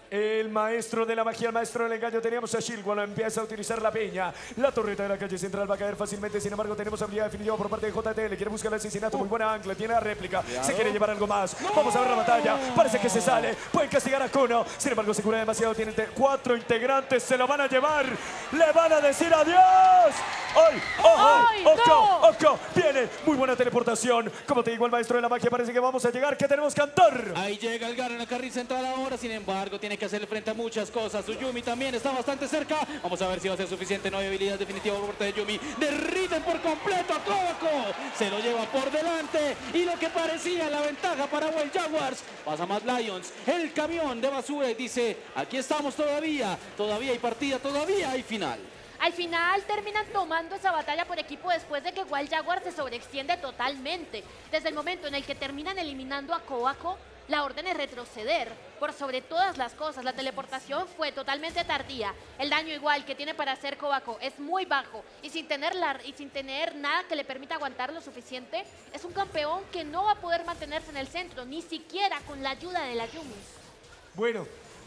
El maestro de la magia, el maestro del engaño. Teníamos a Shield cuando empieza a utilizar la peña. La torreta de la calle central va a caer fácilmente. Sin embargo, tenemos habilidad definitiva por parte de JTL. Quiere buscar el asesinato. Muy buena ancla. Tiene la réplica. Se quiere llevar algo más. Vamos a ver la batalla. Parece que se sale. Pueden castigar a Kuno. Sin embargo, se cura demasiado. Tiene 4 integrantes. Se lo van a llevar. Le van a decir adiós. ¡Ay! ¡Ojo! ¡Oco! Viene, muy buena teleportación. Como te digo, el maestro de la magia, parece que vamos a llegar. ¿Qué tenemos, Cantor? Ahí llega el Garen a carril central ahora, sin embargo, tiene que hacerle frente a muchas cosas. Su Yumi también está bastante cerca. Vamos a ver si va a ser suficiente. No hay habilidad definitiva por parte de Yumi. Derriten por completo a Kobako. Se lo lleva por delante. Y lo que parecía la ventaja para Wild Jaguars pasa Mad Lions. El camión de basura y dice, aquí estamos todavía hay partida, todavía hay final. Al final terminan tomando esa batalla por equipo después de que Wild Jaguar se sobreextiende totalmente. Desde el momento en el que terminan eliminando a Kobako, la orden es retroceder. Por sobre todas las cosas, la teleportación fue totalmente tardía. El daño igual que tiene para hacer Kobako es muy bajo. Y sin tener nada que le permita aguantar lo suficiente, es un campeón que no va a poder mantenerse en el centro, ni siquiera con la ayuda de la Yumi. Bueno,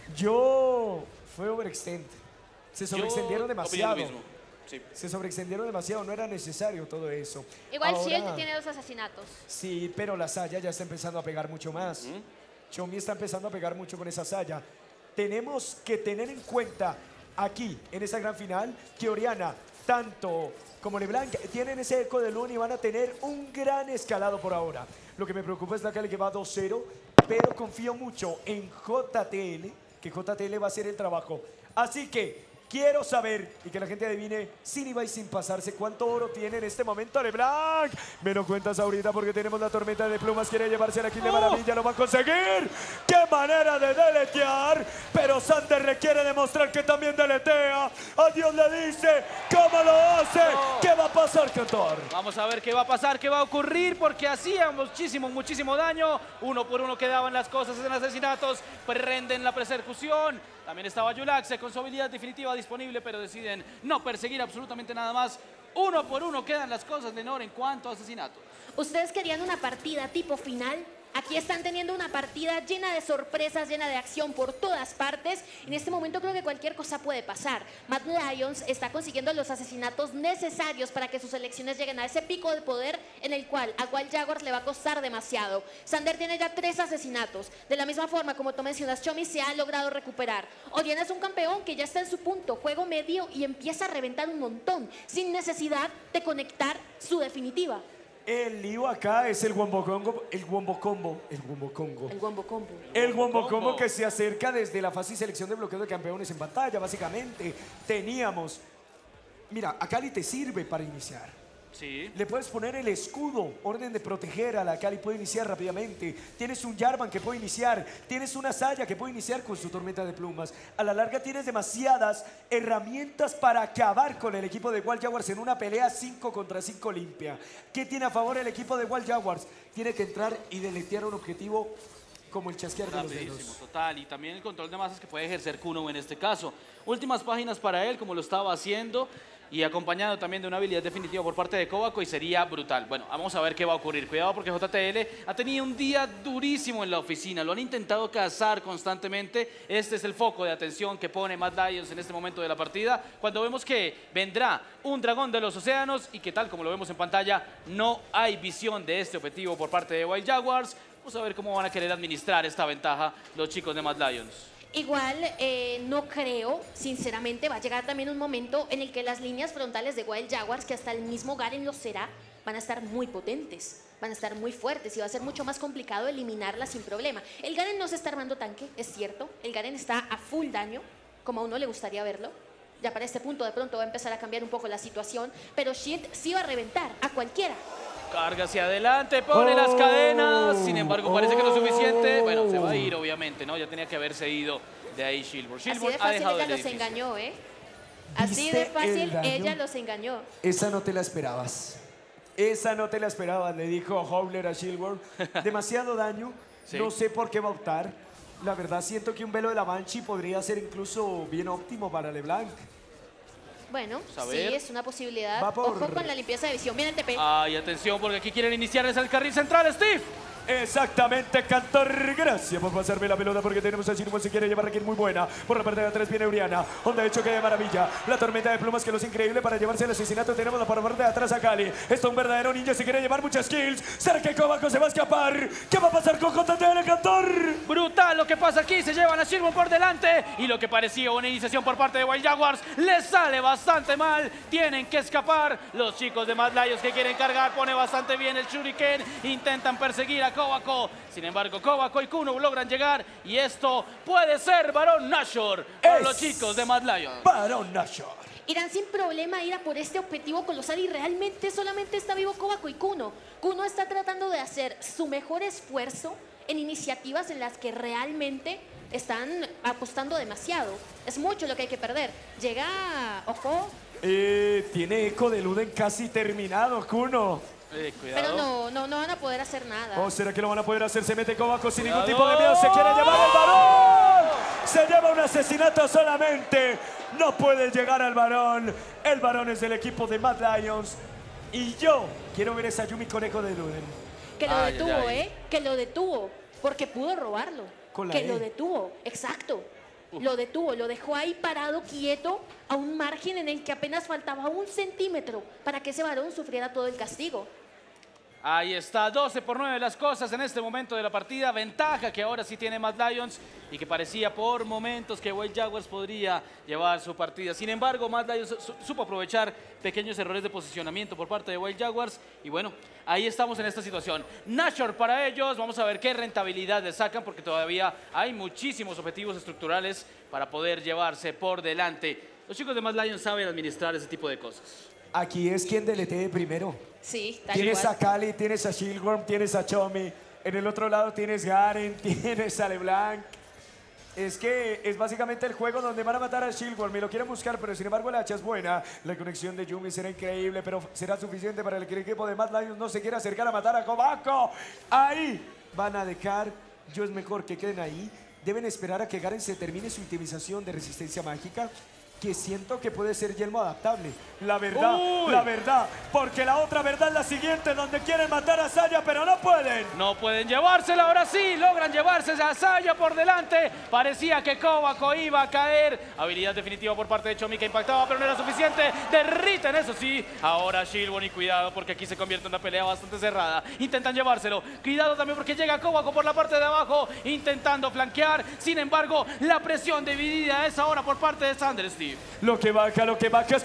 fue overextend. Se sobreextendieron demasiado. Sí. Se sobreextendieron demasiado, no era necesario todo eso. Igual Ahora, Shield tiene 2 asesinatos. Sí, pero la Saya ya está empezando a pegar mucho más. Chomi está empezando a pegar mucho con esa Saya. Tenemos que tener en cuenta aquí, en esta gran final, que Orianna, tanto como LeBlanc, tienen ese eco de Luna y van a tener un gran escalado por ahora. Lo que me preocupa es la Cali que va 2-0, pero confío mucho en JTL, que JTL va a hacer el trabajo. Así que quiero saber, y que la gente adivine, sin IVA y sin pasarse, cuánto oro tiene en este momento LeBlanc. Me lo cuentas ahorita porque tenemos la tormenta de plumas. Quiere llevarse la kill de maravilla, lo va a conseguir. ¡Qué manera de deletear! Pero Sander requiere demostrar que también deletea. A Dios le dice, ¿cómo lo hace? ¿Qué va a pasar, Cantor? Vamos a ver qué va a pasar, qué va a ocurrir, porque hacían muchísimo daño. Uno por uno quedaban las cosas en asesinatos, prenden la persecución. También estaba Yulaxe con su habilidad definitiva disponible, pero deciden no perseguir absolutamente nada más. Uno por uno quedan las cosas, Lenore, en cuanto a asesinatos. ¿Ustedes querían una partida tipo final? Aquí están teniendo una partida llena de sorpresas, llena de acción por todas partes. En este momento creo que cualquier cosa puede pasar. Mad Lions está consiguiendo los asesinatos necesarios para que sus selecciones lleguen a ese pico de poder en el cual a Wild Jaguars le va a costar demasiado. Sander tiene ya 3 asesinatos. De la misma forma, como tú mencionas, Chomi se ha logrado recuperar. Orianna es un campeón que ya está en su punto, juego medio, y empieza a reventar un montón, sin necesidad de conectar su definitiva. El lío acá es el Wombo Combo, el Wombo Combo que se acerca desde la fase y selección de bloqueo de campeones en pantalla. Básicamente teníamos, mira, a Cali te sirve para iniciar. Sí. Le puedes poner el escudo, orden de proteger a la Cali, puede iniciar rápidamente. Tienes un Jarvan que puede iniciar, tienes una Saya que puede iniciar con su tormenta de plumas. A la larga tienes demasiadas herramientas para acabar con el equipo de Wild Jaguars en una pelea 5 contra 5 limpia. ¿Qué tiene a favor el equipo de Wild Jaguars? Tiene que entrar y deletear un objetivo como el chasquear de los dedos. Total, y también el control de masas que puede ejercer Kuno en este caso. Últimas páginas para él, como lo estaba haciendo, y acompañado también de una habilidad definitiva por parte de Kobako, y sería brutal. Bueno, vamos a ver qué va a ocurrir. Cuidado porque JTL ha tenido un día durísimo en la oficina. Lo han intentado cazar constantemente. Este es el foco de atención que pone Mad Lions en este momento de la partida, cuando vemos que vendrá un dragón de los océanos y que, tal como lo vemos en pantalla, no hay visión de este objetivo por parte de Wild Jaguars. Vamos a ver cómo van a querer administrar esta ventaja los chicos de Mad Lions. Igual no creo, sinceramente, va a llegar también un momento en el que las líneas frontales de Wild Jaguars, que hasta el mismo Garen lo será, van a estar muy potentes, van a estar muy fuertes y va a ser mucho más complicado eliminarlas sin problema. El Garen no se está armando tanque, es cierto, el Garen está a full daño, como a uno le gustaría verlo. Ya para este punto de pronto va a empezar a cambiar un poco la situación, pero Shield sí va a reventar a cualquiera. Carga hacia adelante, pone las cadenas, sin embargo parece que no es suficiente. Bueno, se va a ir obviamente, ¿no? Ya tenía que haberse ido de ahí Shilburn. Así de fácil ella los engañó, ¿eh? Así de fácil ella los engañó. Esa no te la esperabas. Esa no te la esperabas, le dijo Howler a Shilburn. Demasiado daño, sí. No sé por qué va a optar. La verdad siento que un velo de la Banshee podría ser incluso bien óptimo para LeBlanc. Bueno, sí, es una posibilidad. Ojo con la limpieza de visión. Viene el TP. Ay, atención, porque aquí quieren iniciar desde el carril central, Steve. Exactamente, Cantor. Gracias por pasarme la pelota porque tenemos a Shilwon. Se quiere llevar aquí muy buena. Por la parte de atrás viene Uriana. Onda de choque de maravilla. La tormenta de plumas que lo es increíble para llevarse el asesinato. Tenemos la por parte de atrás a Cali. Esto es un verdadero ninja. Se quiere llevar muchas kills. ¿Será que Kovaco se va a escapar? ¿Qué va a pasar con JTL, Cantor? Brutal lo que pasa aquí. Se llevan a Shilwon por delante. Y lo que parecía una iniciación por parte de Wild Jaguars les sale bastante mal. Tienen que escapar. Los chicos de Mad Lions que quieren cargar. Pone bastante bien el Shuriken. Intentan perseguir a Kovaco. Sin embargo, Kovaco y Kuno logran llegar. Y esto puede ser Barón Nashor por los chicos de Mad Lions. Barón Nashor. Irán sin problema ir a por este objetivo colosal y realmente solamente está vivo Kovaco y Kuno. Kuno está tratando de hacer su mejor esfuerzo en iniciativas en las que realmente están apostando demasiado. Es mucho lo que hay que perder. Llega, ojo. Tiene eco de Luden casi terminado, Kuno. Cuidado. Pero no van a poder hacer nada. ¿O será que lo van a poder hacer? Se mete Kovaco sin ningún tipo de miedo. Se quiere llevar el varón. Se lleva un asesinato solamente. No puede llegar al varón. El varón es del equipo de Mad Lions. Y yo quiero ver esa Yumi con eco de Luden. Que lo detuvo, que lo detuvo. Porque pudo robarlo. Con la que E. lo detuvo, exacto. Lo detuvo, lo dejó ahí parado, quieto, a un margen en el que apenas faltaba 1 centímetro para que ese varón sufriera todo el castigo. Ahí está, 12-9 las cosas en este momento de la partida. Ventaja que ahora sí tiene Mad Lions y que parecía por momentos que Wild Jaguars podría llevar su partida. Sin embargo, Mad Lions supo aprovechar pequeños errores de posicionamiento por parte de Wild Jaguars. Y bueno, ahí estamos en esta situación. Nashor para ellos, vamos a ver qué rentabilidad le sacan porque todavía hay muchísimos objetivos estructurales para poder llevarse por delante. Los chicos de Mad Lions saben administrar ese tipo de cosas. Aquí es quien deletee primero. Sí, tal Tienes igual. a Cali, tienes a Shilworm, tienes a Chomi. En el otro lado tienes Garen, tienes a LeBlanc. Es que es básicamente el juego donde van a matar a Shilworm. Me lo quieren buscar, pero sin embargo la hacha es buena. La conexión de Yumi será increíble, pero será suficiente para que el equipo de Mad Lions no se quiera acercar a matar a Kovaco. Ahí van a dejar. Yo es mejor que queden ahí. Deben esperar a que Garen se termine su utilización de resistencia mágica, que siento que puede ser yelmo adaptable. La verdad, porque la otra verdad es la siguiente, donde quieren matar a Saya, pero no pueden. No pueden llevársela, ahora sí, logran llevarse a Saya por delante. Parecía que Kovaco iba a caer. Habilidad definitiva por parte de Chomi que impactaba, pero no era suficiente. Derriten, eso sí. Ahora Shilwon y cuidado porque aquí se convierte en una pelea bastante cerrada. Intentan llevárselo. Cuidado también porque llega Kovaco por la parte de abajo, intentando flanquear. Sin embargo, la presión dividida es ahora por parte de Sander, Steve. Lo que baja es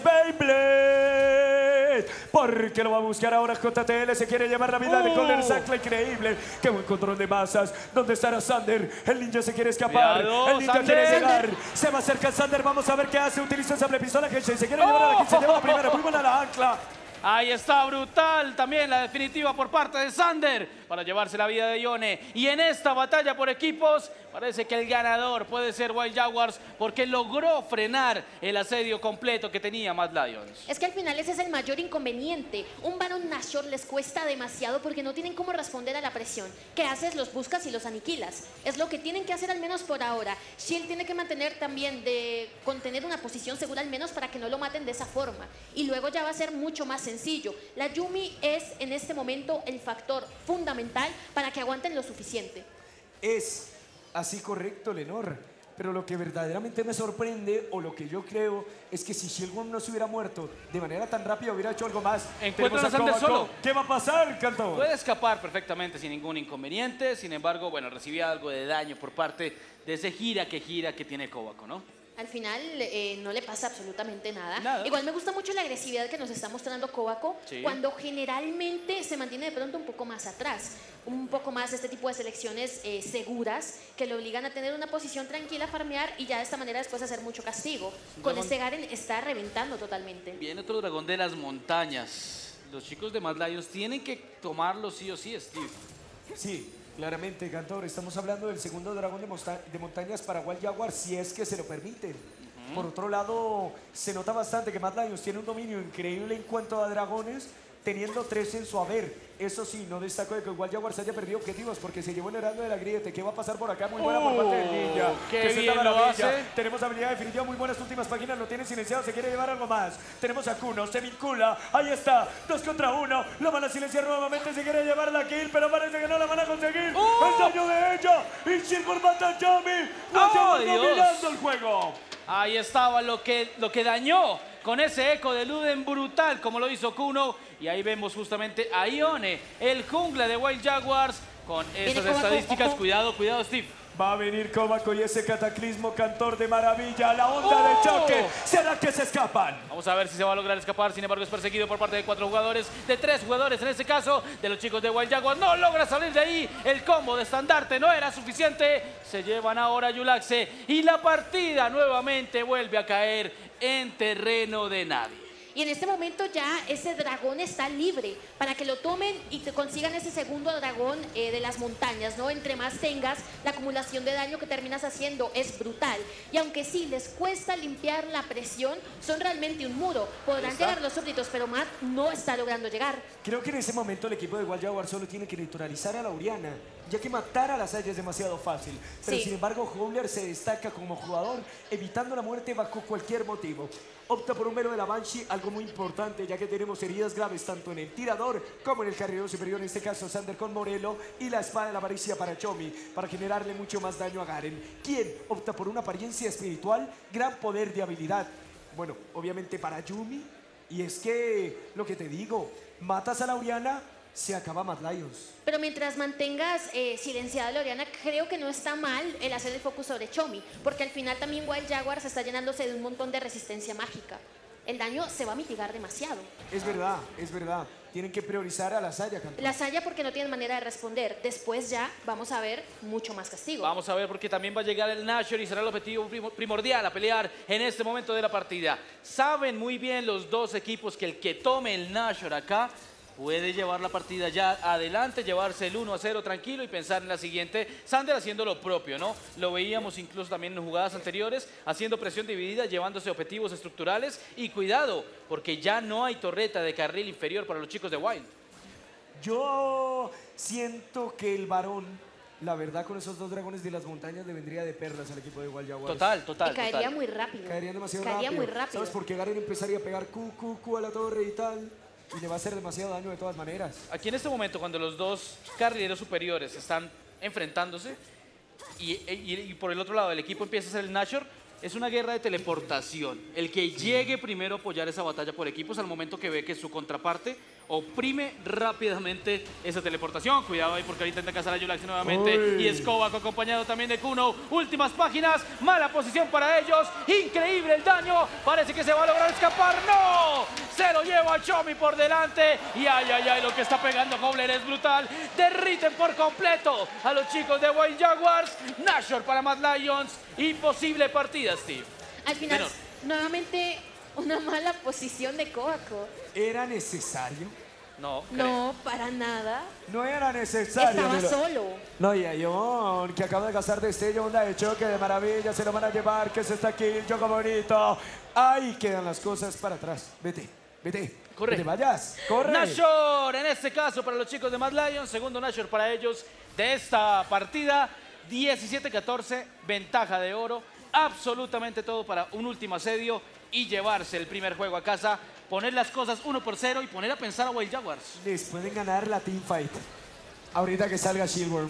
Beyblade. Porque lo va a buscar ahora JTL. Se quiere llevar la vida con el Zancla increíble. Qué buen control de masas. ¿Dónde estará Sander? El ninja se quiere escapar. Cuidado, el ninja Sander. quiere llegar. Se va a acercar Sander. Vamos a ver qué hace. Utiliza esa pistola que se quiere llevar a la que se lleva primero. Muy buena la ancla. Ahí está, brutal también la definitiva por parte de Sander para llevarse la vida de Yone. Y en esta batalla por equipos parece que el ganador puede ser Wild Jaguars porque logró frenar el asedio completo que tenía Mad Lions. Es que al final ese es el mayor inconveniente. Un Barón Nashor les cuesta demasiado porque no tienen cómo responder a la presión. ¿Qué haces? Los buscas y los aniquilas. Es lo que tienen que hacer al menos por ahora. Shield tiene que mantener también de contener una posición segura al menos para que no lo maten de esa forma. Y luego ya va a ser mucho más sencillo. La Yumi es en este momento el factor fundamental para que aguanten lo suficiente. Es así correcto, Lenor. Pero lo que verdaderamente me sorprende, o lo que yo creo, es que si Shilwon no se hubiera muerto de manera tan rápida, hubiera hecho algo más. Encuentran a Tenemos Sander solo. ¿Qué va a pasar, Cantor? Puede escapar perfectamente sin ningún inconveniente. Sin embargo, bueno, recibía algo de daño por parte de ese gira que tiene Kovaco, ¿no? Al final no le pasa absolutamente nada. Nada. Igual me gusta mucho la agresividad que nos está mostrando Kovaco Sí. cuando generalmente se mantiene de pronto un poco más atrás. Un poco más de este tipo de selecciones seguras que le obligan a tener una posición tranquila, farmear y ya de esta manera después hacer mucho castigo. Con Dragón. este Garen está reventando totalmente. Viene otro dragón de las montañas. Los chicos de Mad Lions tienen que tomarlo sí o sí, Steve. Sí, claramente, Cantor. Estamos hablando del segundo dragón de montañas para Wild Jaguar, si es que se lo permiten. Por otro lado, se nota bastante que Mad Lions tiene un dominio increíble en cuanto a dragones, teniendo 3 en su haber. Eso sí, no destaco de que igual Jaguars haya perdido objetivos porque se llevó el heraldo de la griete. ¿Qué va a pasar por acá? Muy buena por parte del Ninja. Qué Que es bien una lo maravilla. hace. Tenemos habilidad definitiva muy buenas últimas páginas. Lo tiene silenciado, se quiere llevar algo más. Tenemos a Kuno, se vincula. Ahí está, 2 contra 1. Lo van a silenciar nuevamente, se quiere llevar la kill, pero parece que no la van a conseguir. El daño de ella. Y Silver mata a Yomi. Dominando el juego. Ahí estaba lo que dañó con ese eco de Luden brutal, como lo hizo Kuno. Y ahí vemos justamente a Ione, el jungla de Wild Jaguars, con esas estadísticas. Cuidado, Steve. Va a venir Kobako y ese cataclismo cantor de maravilla. La onda de choque. ¿Será que se escapan? Vamos a ver si se va a lograr escapar. Sin embargo, es perseguido por parte de 4 jugadores, de 3 jugadores en este caso, de los chicos de Wild Jaguars. No logra salir de ahí. El combo de estandarte no era suficiente. Se llevan ahora a Yulaxe y la partida nuevamente vuelve a caer en terreno de nadie. Y en este momento ya ese dragón está libre para que lo tomen y te consigan ese segundo dragón de las montañas, ¿no? Entre más tengas, la acumulación de daño que terminas haciendo es brutal. Y aunque sí les cuesta limpiar la presión, son realmente un muro. Podrán llegar los súbditos, pero Matt no está logrando llegar. Creo que en ese momento el equipo de Wild Jaguars solo tiene que neutralizar a la Oriana, ya que matar a la Saya es demasiado fácil. Pero sin embargo, Howler se destaca como jugador, evitando la muerte bajo cualquier motivo. Opta por un velo de la Banshee, algo muy importante, ya que tenemos heridas graves tanto en el tirador como en el carrilero superior, en este caso Sander con Morelo, y la espada de la avaricia para Chomi, para generarle mucho más daño a Garen, quien opta por una apariencia espiritual, gran poder de habilidad. Bueno, obviamente para Yumi, y es que, lo que te digo, matas a la Oriana, se acaba Mad Lions. Pero mientras mantengas silenciada a la Oriana, creo que no está mal el hacer el focus sobre Chomi, porque al final también Wild Jaguars está llenándose de un montón de resistencia mágica. El daño se va a mitigar demasiado. Es verdad, es verdad. Tienen que priorizar a la Saya, campeón. La Saya porque no tienen manera de responder. Después ya vamos a ver mucho más castigo. Vamos a ver porque también va a llegar el Nashor y será el objetivo primordial a pelear en este momento de la partida. Saben muy bien los dos equipos que el que tome el Nashor acá puede llevar la partida ya adelante, llevarse el 1-0 tranquilo y pensar en la siguiente. Sander haciendo lo propio, ¿no? Lo veíamos incluso también en jugadas anteriores, haciendo presión dividida, llevándose objetivos estructurales. Y cuidado, porque ya no hay torreta de carril inferior para los chicos de Wild. Yo siento que el varón, la verdad, con esos 2 dragones de las montañas le vendría de perlas al equipo de Wild Jaguars. Total. Y caería muy rápido. Caerían demasiado Caería rápido. muy rápido. ¿Sabes? Porque Garen empezaría a pegar Q a la torre y tal. Y le va a hacer demasiado daño de todas maneras. Aquí en este momento, cuando los dos carrileros superiores están enfrentándose y por el otro lado el equipo empieza a hacer el Nashor, es una guerra de teleportación. El que llegue primero a apoyar esa batalla por equipos al momento que ve que su contraparte oprime rápidamente esa teleportación. Cuidado ahí porque ahorita intenta cazar a Yulaxi nuevamente. Uy. Y Skobak acompañado también de Kuno. Últimas páginas, mala posición para ellos. Increíble el daño. Parece que se va a lograr escapar. ¡No! Se lo lleva a Chomi por delante. Y ay, lo que está pegando Howler es brutal. Derriten por completo a los chicos de Wild Jaguars. Nashor para Mad Lions. Imposible partida, Steve. Al final, Menor. nuevamente, una mala posición de Kobako. ¿Era necesario? No, creo. No, para nada. No era necesario. Estaba pero- solo. No, y a Ion, que acaba de gastar destello, onda de choque de maravilla, se lo van a llevar, que se está aquí, choco bonito. Ahí quedan las cosas para atrás. Vete. Corre. No te vayas, corre. Nashor, en este caso para los chicos de Mad Lions, segundo Nashor para ellos de esta partida, 17-14, ventaja de oro, absolutamente todo para un último asedio y llevarse el primer juego a casa, poner las cosas 1-0 y poner a pensar a Wild Jaguars. Les pueden ganar la teamfight. Ahorita que salga Shieldworm.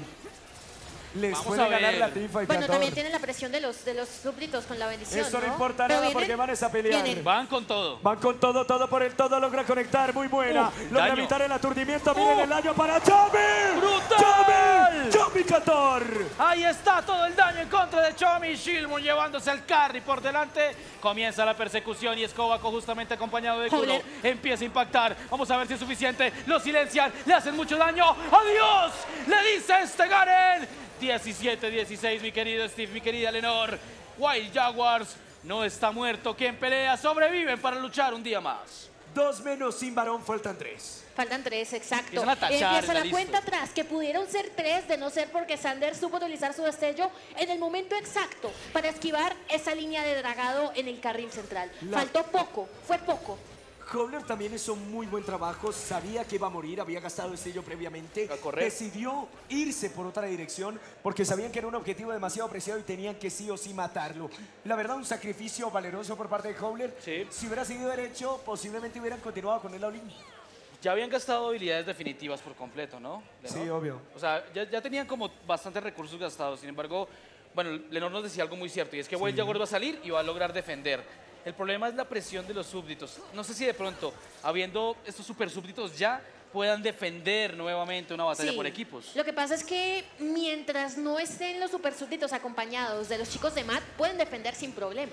Les Vamos pueden a ver. ganar la teamfight. Bueno, Cantor. también tienen la presión de los súbditos con la bendición, Esto no ¿no? importa Pero nada vienen- porque van a pelear. vienen. Van con todo. Van con todo, todo por el todo, logra conectar, muy buena. Logra daño. evitar el aturdimiento, miren el daño para Chomi. ¡Brutal! Chomi Cantor. Ahí está todo el daño en contra de Chomi. Shilmon llevándose al carry por delante. Comienza la persecución y Skobako justamente acompañado de Kuno Howler. empieza a impactar. Vamos a ver si es suficiente. Lo silencian, le hacen mucho daño. ¡Adiós! Le dice este Garen. 17-16, mi querido Steve, mi querida Lenor. Wild Jaguars no está muerto. Quien pelea sobreviven para luchar un día más. 2 menos sin varón, faltan 3. Faltan 3, exacto. Empiezan a tachar Empieza la la lista. cuenta atrás, que pudieron ser 3 de no ser porque Sander supo utilizar su destello en el momento exacto para esquivar esa línea de dragado en el carril central. La- Faltó poco, fue poco. Howler también hizo un muy buen trabajo, sabía que iba a morir, había gastado destello previamente, A correr. decidió irse por otra dirección porque sabían que era un objetivo demasiado preciado y tenían que sí o sí matarlo. La verdad, un sacrificio valeroso por parte de Howler. Sí. Si hubiera seguido derecho, posiblemente hubieran continuado con el all-in. Ya habían gastado habilidades definitivas por completo, ¿no? Lenor? Sí, obvio. O sea, ya tenían como bastantes recursos gastados. Sin embargo, bueno, Lenor nos decía algo muy cierto, y es que Wild Jaguar va a salir y va a lograr defender. El problema es la presión de los súbditos. No sé si de pronto, habiendo estos super súbditos ya, puedan defender nuevamente una batalla Sí. por equipos. Lo que pasa es que mientras no estén los super súbditos acompañados de los chicos de Matt, pueden defender sin problema.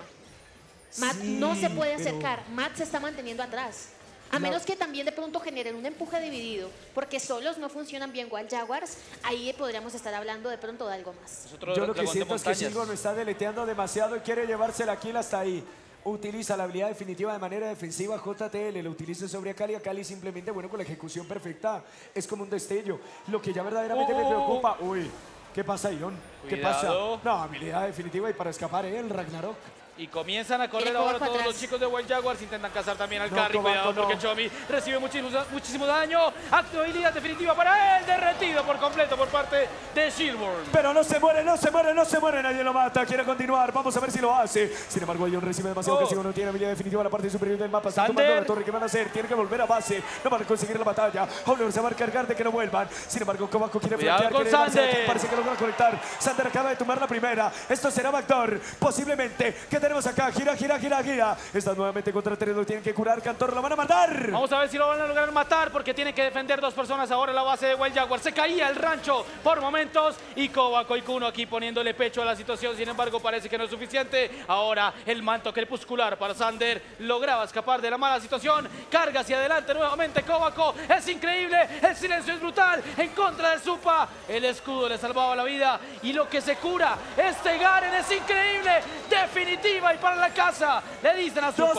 Matt Sí, no se puede pero- acercar, Matt se está manteniendo atrás. A La- menos que también de pronto generen un empuje dividido, porque solos no funcionan bien Wild Jaguars, ahí podríamos estar hablando de pronto de algo más. Es otro Yo lo que dragón de siento es que montañas. Silgo no está deleteando demasiado y quiere llevarse la kill hasta ahí. Utiliza la habilidad definitiva de manera defensiva. JTL lo utiliza sobre Akali. Akali simplemente, bueno, con la ejecución perfecta. Es como un destello. Lo que ya verdaderamente me preocupa. Uy, ¿qué pasa, Ion? ¿Qué pasa? Cuidado. No, habilidad definitiva y para escapar, el Ragnarok. Y comienzan a correr Viene ahora Kovaco todos atrás. los chicos de Wild Jaguars. Intentan cazar también al No, carry. Kovaco, Cuidado no. porque Chomi recibe muchísimo daño. Habilidad definitiva para él. Derretido por completo por parte de Shieldborn. Pero no se muere, no se muere, no se muere. Nadie lo mata. Quiere continuar. Vamos a ver si lo hace. Sin embargo, Ion recibe demasiado castigo. No tiene habilidad definitiva en la parte superior del mapa. Están Sander. tomando la torre. ¿Qué van a hacer? Tienen que volver a base. No van a conseguir la batalla. Howler se va a encargar de que no vuelvan. Sin embargo, Kovaco quiere Cuidado flanquear. con quiere llevarse Sander. aquí. Parece que logra conectar. Sander acaba de tomar la primera. Esto será backdoor. Posiblemente. ¿Qué tenemos acá? Gira, gira, gira, gira. Están nuevamente contra tres. Lo tienen que curar. Cantor lo van a matar. Vamos a ver si lo van a lograr matar porque tiene que defender dos personas ahora en la base de Wild Jaguar. Se caía el rancho por momentos y Kovaco y Kuno aquí poniéndole pecho a la situación. Sin embargo, parece que no es suficiente. Ahora el manto crepuscular para Sander lograba escapar de la mala situación. Carga hacia adelante nuevamente Kovaco. Es increíble. El silencio es brutal en contra de Supa. El escudo le salvaba la vida y lo que se cura. Este Garen es increíble. Definitiva y para la casa. Le dicen a Supa.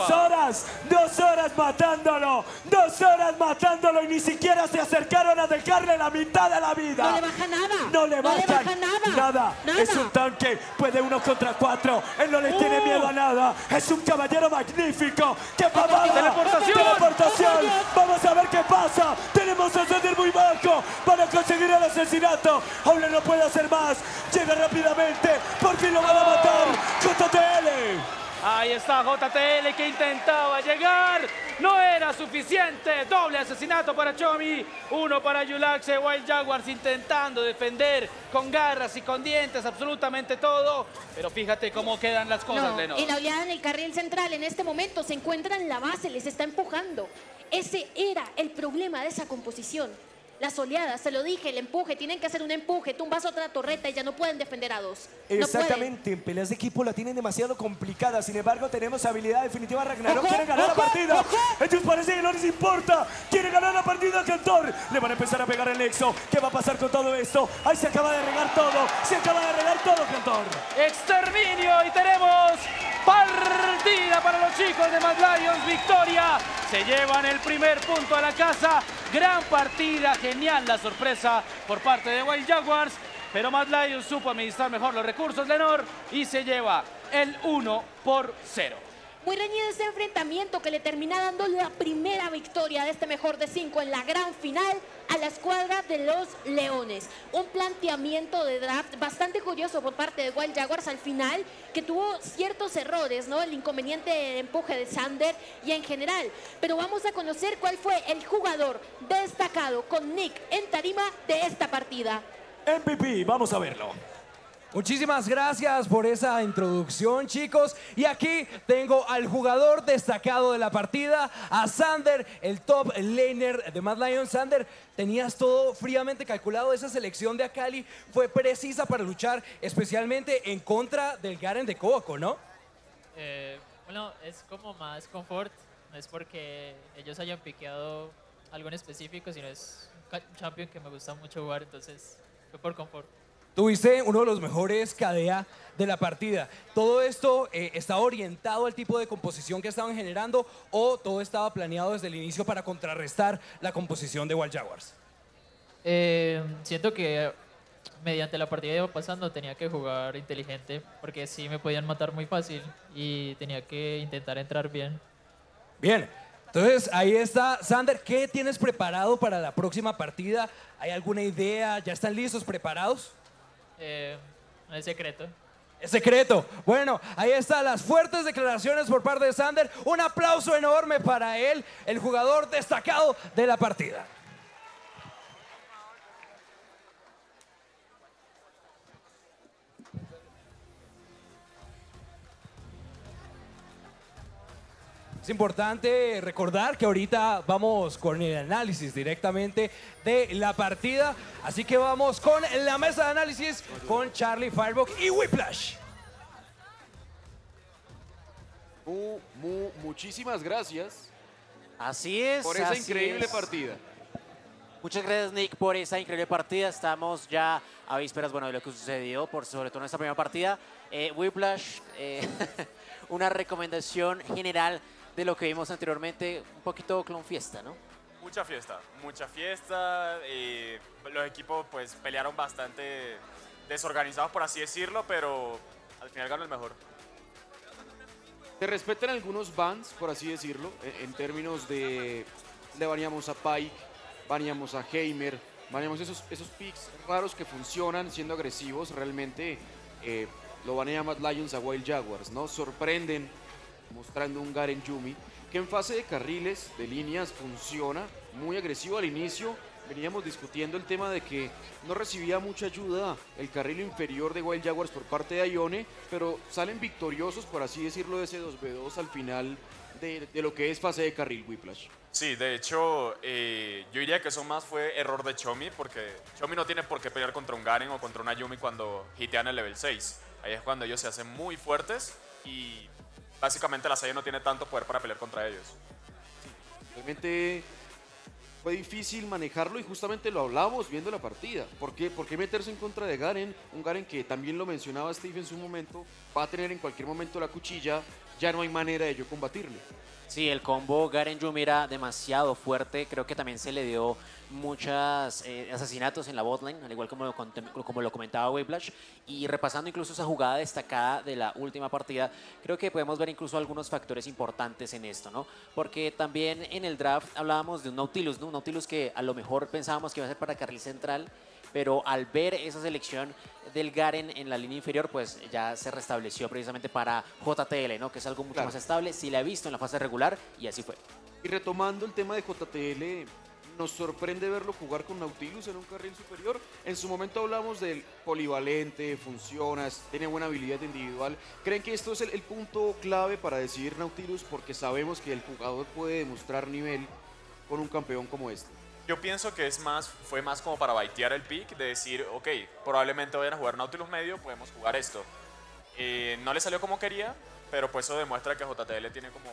2 horas matándolo, 2 horas matándolo y ni siquiera se acercaron a dejarle la mitad de la vida. No le baja nada. No le bajan nada. Nada. Es un tanque, puede 1 contra 4. Él no le tiene miedo a nada. Es un caballero magnífico. ¡Qué pavada! ¡Teleportación! ¡Teleportación! Vamos a ver qué pasa. Tenemos a Sander muy bajo para conseguir el asesinato. Howler no puede hacer más. Llega rápidamente. Por fin lo van a matar. JTL. Ahí está JTL que intentaba llegar. No era suficiente. Doble asesinato para Chomi. 1 para Yulaxe. Wild Jaguars intentando defender con garras y con dientes absolutamente todo. Pero fíjate cómo quedan las cosas, No, Lenor. y la oleada en el carril central en este momento se encuentra en la base, les está empujando. Ese era el problema de esa composición. Las oleadas, te lo dije, el empuje, tienen que hacer un empuje, tumbas otra torreta y ya no pueden defender a 2. No pueden. Exactamente, en peleas de equipo la tienen demasiado complicada. Sin embargo, tenemos habilidad definitiva. Ragnarok Ojo, quiere ganar la ojo, partida. ojo. Ellos parece que no les importa. Quiere ganar la partida, Cantor. Le van a empezar a pegar el nexo. ¿Qué va a pasar con todo esto? Ahí se acaba de regar todo. Se acaba de regar todo, Cantor. Exterminio y tenemos partida para los chicos de Mad Lions. Victoria. Se llevan el primer punto a la casa. Gran partida, genial la sorpresa por parte de Wild Jaguars. Pero Mad Lions supo administrar mejor los recursos, Lenor, y se lleva el 1-0. Muy reñido este enfrentamiento que le termina dando la primera victoria de este mejor de 5 en la gran final a la escuadra de los Leones. Un planteamiento de draft bastante curioso por parte de Wild Jaguars al final, que tuvo ciertos errores, ¿no? El inconveniente del empuje de Sander y en general. Pero vamos a conocer cuál fue el jugador destacado con Nick en tarima de esta partida. MVP, vamos a verlo. Muchísimas gracias por esa introducción, chicos. Y aquí tengo al jugador destacado de la partida, a Sander, el top laner de Mad Lions. Sander, tenías todo fríamente calculado. Esa selección de Akali fue precisa para luchar, especialmente en contra del Garen de Kovaco, ¿no? Bueno, es como más confort. No es porque ellos hayan piqueado algo en específico, sino es un champion que me gusta mucho jugar, entonces fue por confort. Tuviste uno de los mejores KDA de la partida. ¿Todo esto estaba orientado al tipo de composición que estaban generando o todo estaba planeado desde el inicio para contrarrestar la composición de Wild Jaguars? Siento que mediante la partida iba pasando tenía que jugar inteligente porque sí me podían matar muy fácil y tenía que intentar entrar bien. Bien, Entonces, ahí está. Sander, ¿qué tienes preparado para la próxima partida? ¿Hay alguna idea? ¿Ya están listos, preparados? Es secreto. Es secreto. Bueno, ahí están las fuertes declaraciones por parte de Sander. Un aplauso enorme para él, el jugador destacado de la partida. Es importante recordar que ahorita vamos con el análisis directamente de la partida. Así que vamos con la mesa de análisis con Charlie, Firebox y Whiplash. Muchísimas gracias Así es. por esa así increíble es. partida. Muchas gracias, Nick, por esa increíble partida. Estamos ya a vísperas, bueno, de lo que sucedió, sobre todo en esta primera partida. Whiplash, una recomendación general de lo que vimos anteriormente, un poquito clon fiesta, ¿no? Mucha fiesta. Los equipos pues pelearon bastante desorganizados, por así decirlo, pero al final ganó el mejor. Se respetan algunos bans, por así decirlo, en términos de... Le baneamos a Pike, baneamos a Heimer, baneamos esos picks raros que funcionan siendo agresivos. Realmente lo banea Mad Lions a Wild Jaguars, ¿no? Sorprenden mostrando un Garen Yuumi que en fase de carriles, de líneas, funciona muy agresivo al inicio. Veníamos discutiendo el tema de que no recibía mucha ayuda el carril inferior de Wild Jaguars por parte de Ione, pero salen victoriosos, por así decirlo, de ese 2v2 al final de lo que es fase de carril, Whiplash. Sí, de hecho, yo diría que eso más fue error de Chomi, porque Chomi no tiene por qué pelear contra un Garen o contra una Yuumi cuando hitean el level 6. Ahí es cuando ellos se hacen muy fuertes y básicamente la Saya no tiene tanto poder para pelear contra ellos. Realmente fue difícil manejarlo y justamente lo hablábamos viendo la partida. ¿Por qué meterse en contra de Garen? Un Garen que también lo mencionaba Steve en su momento, va a tener en cualquier momento la cuchilla, ya no hay manera de yo combatirle. Sí, el combo Garen Yuumi era demasiado fuerte. Creo que también se le dio muchos asesinatos en la botlane, al igual como lo comentaba Whiplash. Y repasando incluso esa jugada destacada de la última partida, creo que podemos ver incluso algunos factores importantes en esto, ¿no? Porque también en el draft hablábamos de un Nautilus, ¿no? Un Nautilus que a lo mejor pensábamos que iba a ser para carril central, pero al ver esa selección del Garen en la línea inferior, pues ya se restableció precisamente para JTL, ¿no? Que es algo mucho más estable. Sí la he visto en la fase regular y así fue. Y retomando el tema de JTL, nos sorprende verlo jugar con Nautilus en un carril superior. En su momento hablamos del polivalente, funciona, tiene buena habilidad individual. ¿Creen que esto es el punto clave para decidir Nautilus? Porque sabemos que el jugador puede demostrar nivel con un campeón como este. Yo pienso que fue más como para baitear el pick, de decir, ok, probablemente vayan a jugar Nautilus medio, podemos jugar esto. No le salió como quería, pero pues eso demuestra que JTL tiene como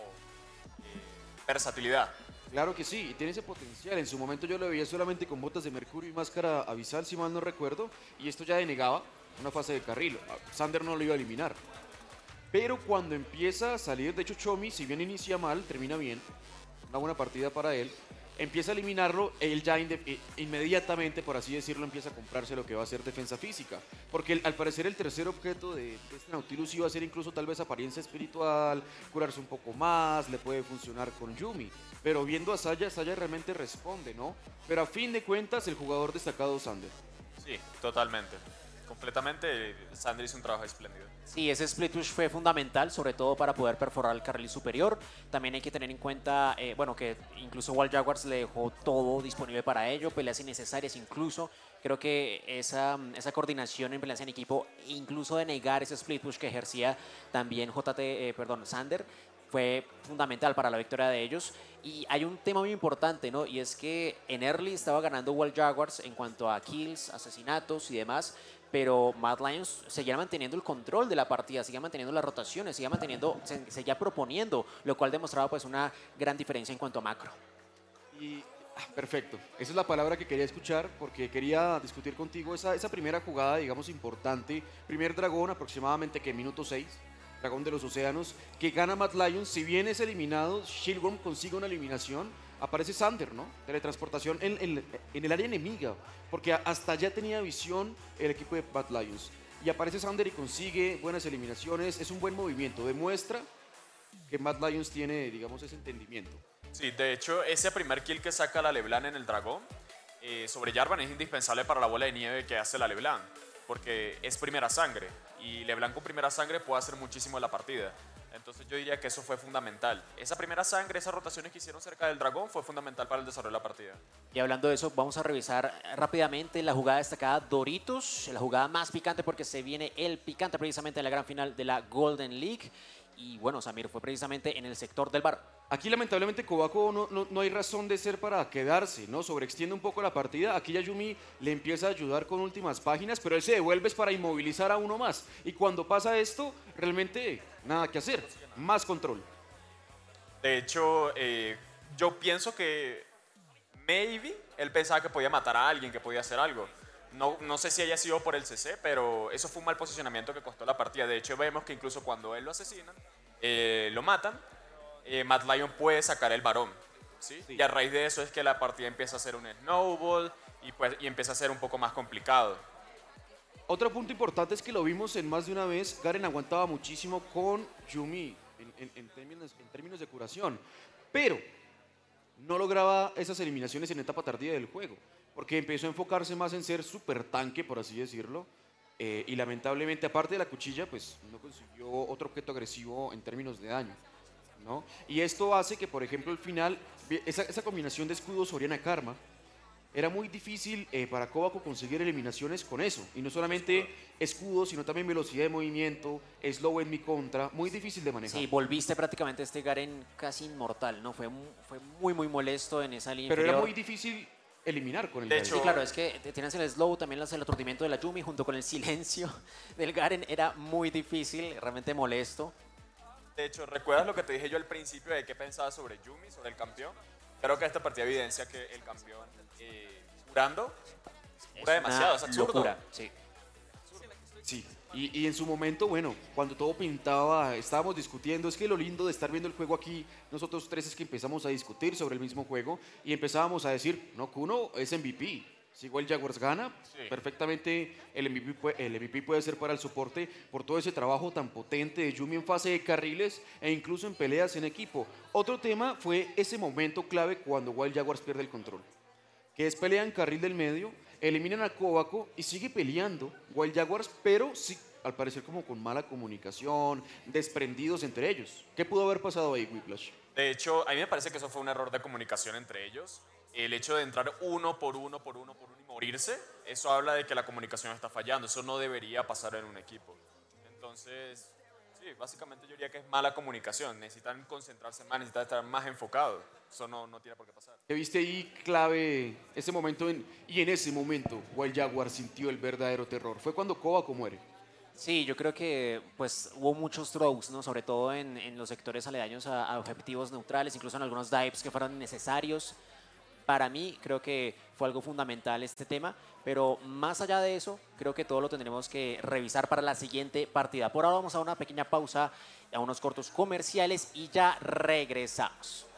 versatilidad. Claro que sí, y tiene ese potencial. En su momento yo lo veía solamente con botas de mercurio y máscara abisal, si mal no recuerdo, y esto ya denegaba una fase de carril. Sander no lo iba a eliminar. Pero cuando empieza a salir, de hecho Chomi, si bien inicia mal, termina bien. Una buena partida para él. Empieza a eliminarlo, él ya inmediatamente, por así decirlo, empieza a comprarse lo que va a ser defensa física. Porque al parecer el tercer objeto de este Nautilus iba a ser incluso tal vez apariencia espiritual, curarse un poco más, le puede funcionar con Yuumi. Pero viendo a Saya realmente responde, ¿no? Pero a fin de cuentas, el jugador destacado Sander. Sí, totalmente. Completamente, Sander hizo un trabajo espléndido. Sí, ese split push fue fundamental, sobre todo para poder perforar el carril superior. También hay que tener en cuenta, bueno, que incluso Wild Jaguars le dejó todo disponible para ello, peleas innecesarias incluso. Creo que esa coordinación en peleas en equipo, incluso de negar ese split push que ejercía también Sander, fue fundamental para la victoria de ellos. Y hay un tema muy importante, ¿no? Y es que en early estaba ganando Wild Jaguars en cuanto a kills, asesinatos y demás, pero Mad Lions seguía manteniendo el control de la partida, seguía manteniendo las rotaciones, seguía proponiendo, lo cual demostraba pues una gran diferencia en cuanto a macro. Perfecto, esa es la palabra que quería escuchar porque quería discutir contigo esa primera jugada, digamos, importante. Primer dragón aproximadamente que minuto 6, dragón de los océanos, que gana Mad Lions. Si bien es eliminado, Shieldworm consigue una eliminación, aparece Sander, ¿no? Teletransportación en el área enemiga, porque hasta allá tenía visión el equipo de Mad Lions. Y aparece Sander y consigue buenas eliminaciones, es un buen movimiento, demuestra que Mad Lions tiene, digamos, ese entendimiento. Sí, de hecho, ese primer kill que saca la LeBlanc en el dragón sobre Jarvan es indispensable para la bola de nieve que hace la LeBlanc, porque es primera sangre y LeBlanc con primera sangre puede hacer muchísimo de la partida. Entonces yo diría que eso fue fundamental. Esa primera sangre, esas rotaciones que hicieron cerca del dragón fue fundamental para el desarrollo de la partida. Y hablando de eso, vamos a revisar rápidamente la jugada destacada Doritos, la jugada más picante porque se viene el picante precisamente en la gran final de la Golden League. Y bueno, Samir, fue precisamente en el sector del bar. Aquí lamentablemente Kobako no hay razón de ser para quedarse, ¿no? Sobreextiende un poco la partida. Aquí Yumi le empieza a ayudar con últimas páginas, pero él se devuelve para inmovilizar a uno más. Y cuando pasa esto, realmente nada que hacer, más control. De hecho, yo pienso que maybe él pensaba que podía matar a alguien, que podía hacer algo. No sé si haya sido por el CC, pero eso fue un mal posicionamiento que costó la partida. De hecho, vemos que incluso cuando él lo asesinan, lo matan, Mad Lion puede sacar el varón. ¿Sí? Y a raíz de eso es que la partida empieza a ser un snowball y empieza a ser un poco más complicado. Otro punto importante es que lo vimos en más de una vez. Garen aguantaba muchísimo con Yumi en términos de curación, pero no lograba esas eliminaciones en etapa tardía del juego, porque empezó a enfocarse más en ser super tanque, por así decirlo, y lamentablemente, aparte de la cuchilla, pues no consiguió otro objeto agresivo en términos de daño, ¿no? Y esto hace que, por ejemplo, al final, esa combinación de escudos Oriana Karma, era muy difícil para Kobako conseguir eliminaciones con eso, y no solamente escudos, sino también velocidad de movimiento, slow en mi contra, muy difícil de manejar. Sí, volviste prácticamente a este Garen casi inmortal, ¿no? Fue muy molesto en esa línea Pero inferior. era muy difícil eliminar con el De Garen. hecho, Sí, claro, es que tienes el slow, también el aturdimiento de la Yumi junto con el silencio del Garen, era muy difícil, realmente molesto. De hecho, ¿recuerdas lo que te dije yo al principio de qué pensaba sobre Yumi, sobre el campeón? Creo que esta partida evidencia que el campeón curando cura demasiado, es absurdo. Locura, sí. Sí, y en su momento, bueno, cuando todo pintaba, estábamos discutiendo, es que lo lindo de estar viendo el juego aquí, nosotros tres es que empezamos a discutir sobre el mismo juego y empezábamos a decir, no, Kuno es MVP. Si igual Jaguars gana, Sí. perfectamente el MVP puede ser para el soporte por todo ese trabajo tan potente de Yumi en fase de carriles e incluso en peleas en equipo. Otro tema fue ese momento clave cuando Wild Jaguars pierde el control, que es pelea en carril del medio, eliminan a Kobako y sigue peleando Wild Jaguars, pero sí, al parecer como con mala comunicación, desprendidos entre ellos. ¿Qué pudo haber pasado ahí, Whiplash? De hecho, a mí me parece que eso fue un error de comunicación entre ellos. El hecho de entrar uno por uno y morirse, eso habla de que la comunicación está fallando. Eso no debería pasar en un equipo. Entonces, sí, básicamente yo diría que es mala comunicación. Necesitan concentrarse más, necesitan estar más enfocados. Eso no tiene por qué pasar. ¿Qué viste ahí clave ese momento? Y en ese momento, Wild Jaguars sintió el verdadero terror. Fue cuando Kobako muere. Sí, yo creo que pues hubo muchos throws, ¿no? Sobre todo en los sectores aledaños a objetivos neutrales, incluso en algunos dives que fueron necesarios. Para mí creo que fue algo fundamental este tema, pero más allá de eso, creo que todo lo tendremos que revisar para la siguiente partida. Por ahora vamos a una pequeña pausa, a unos cortos comerciales y ya regresamos.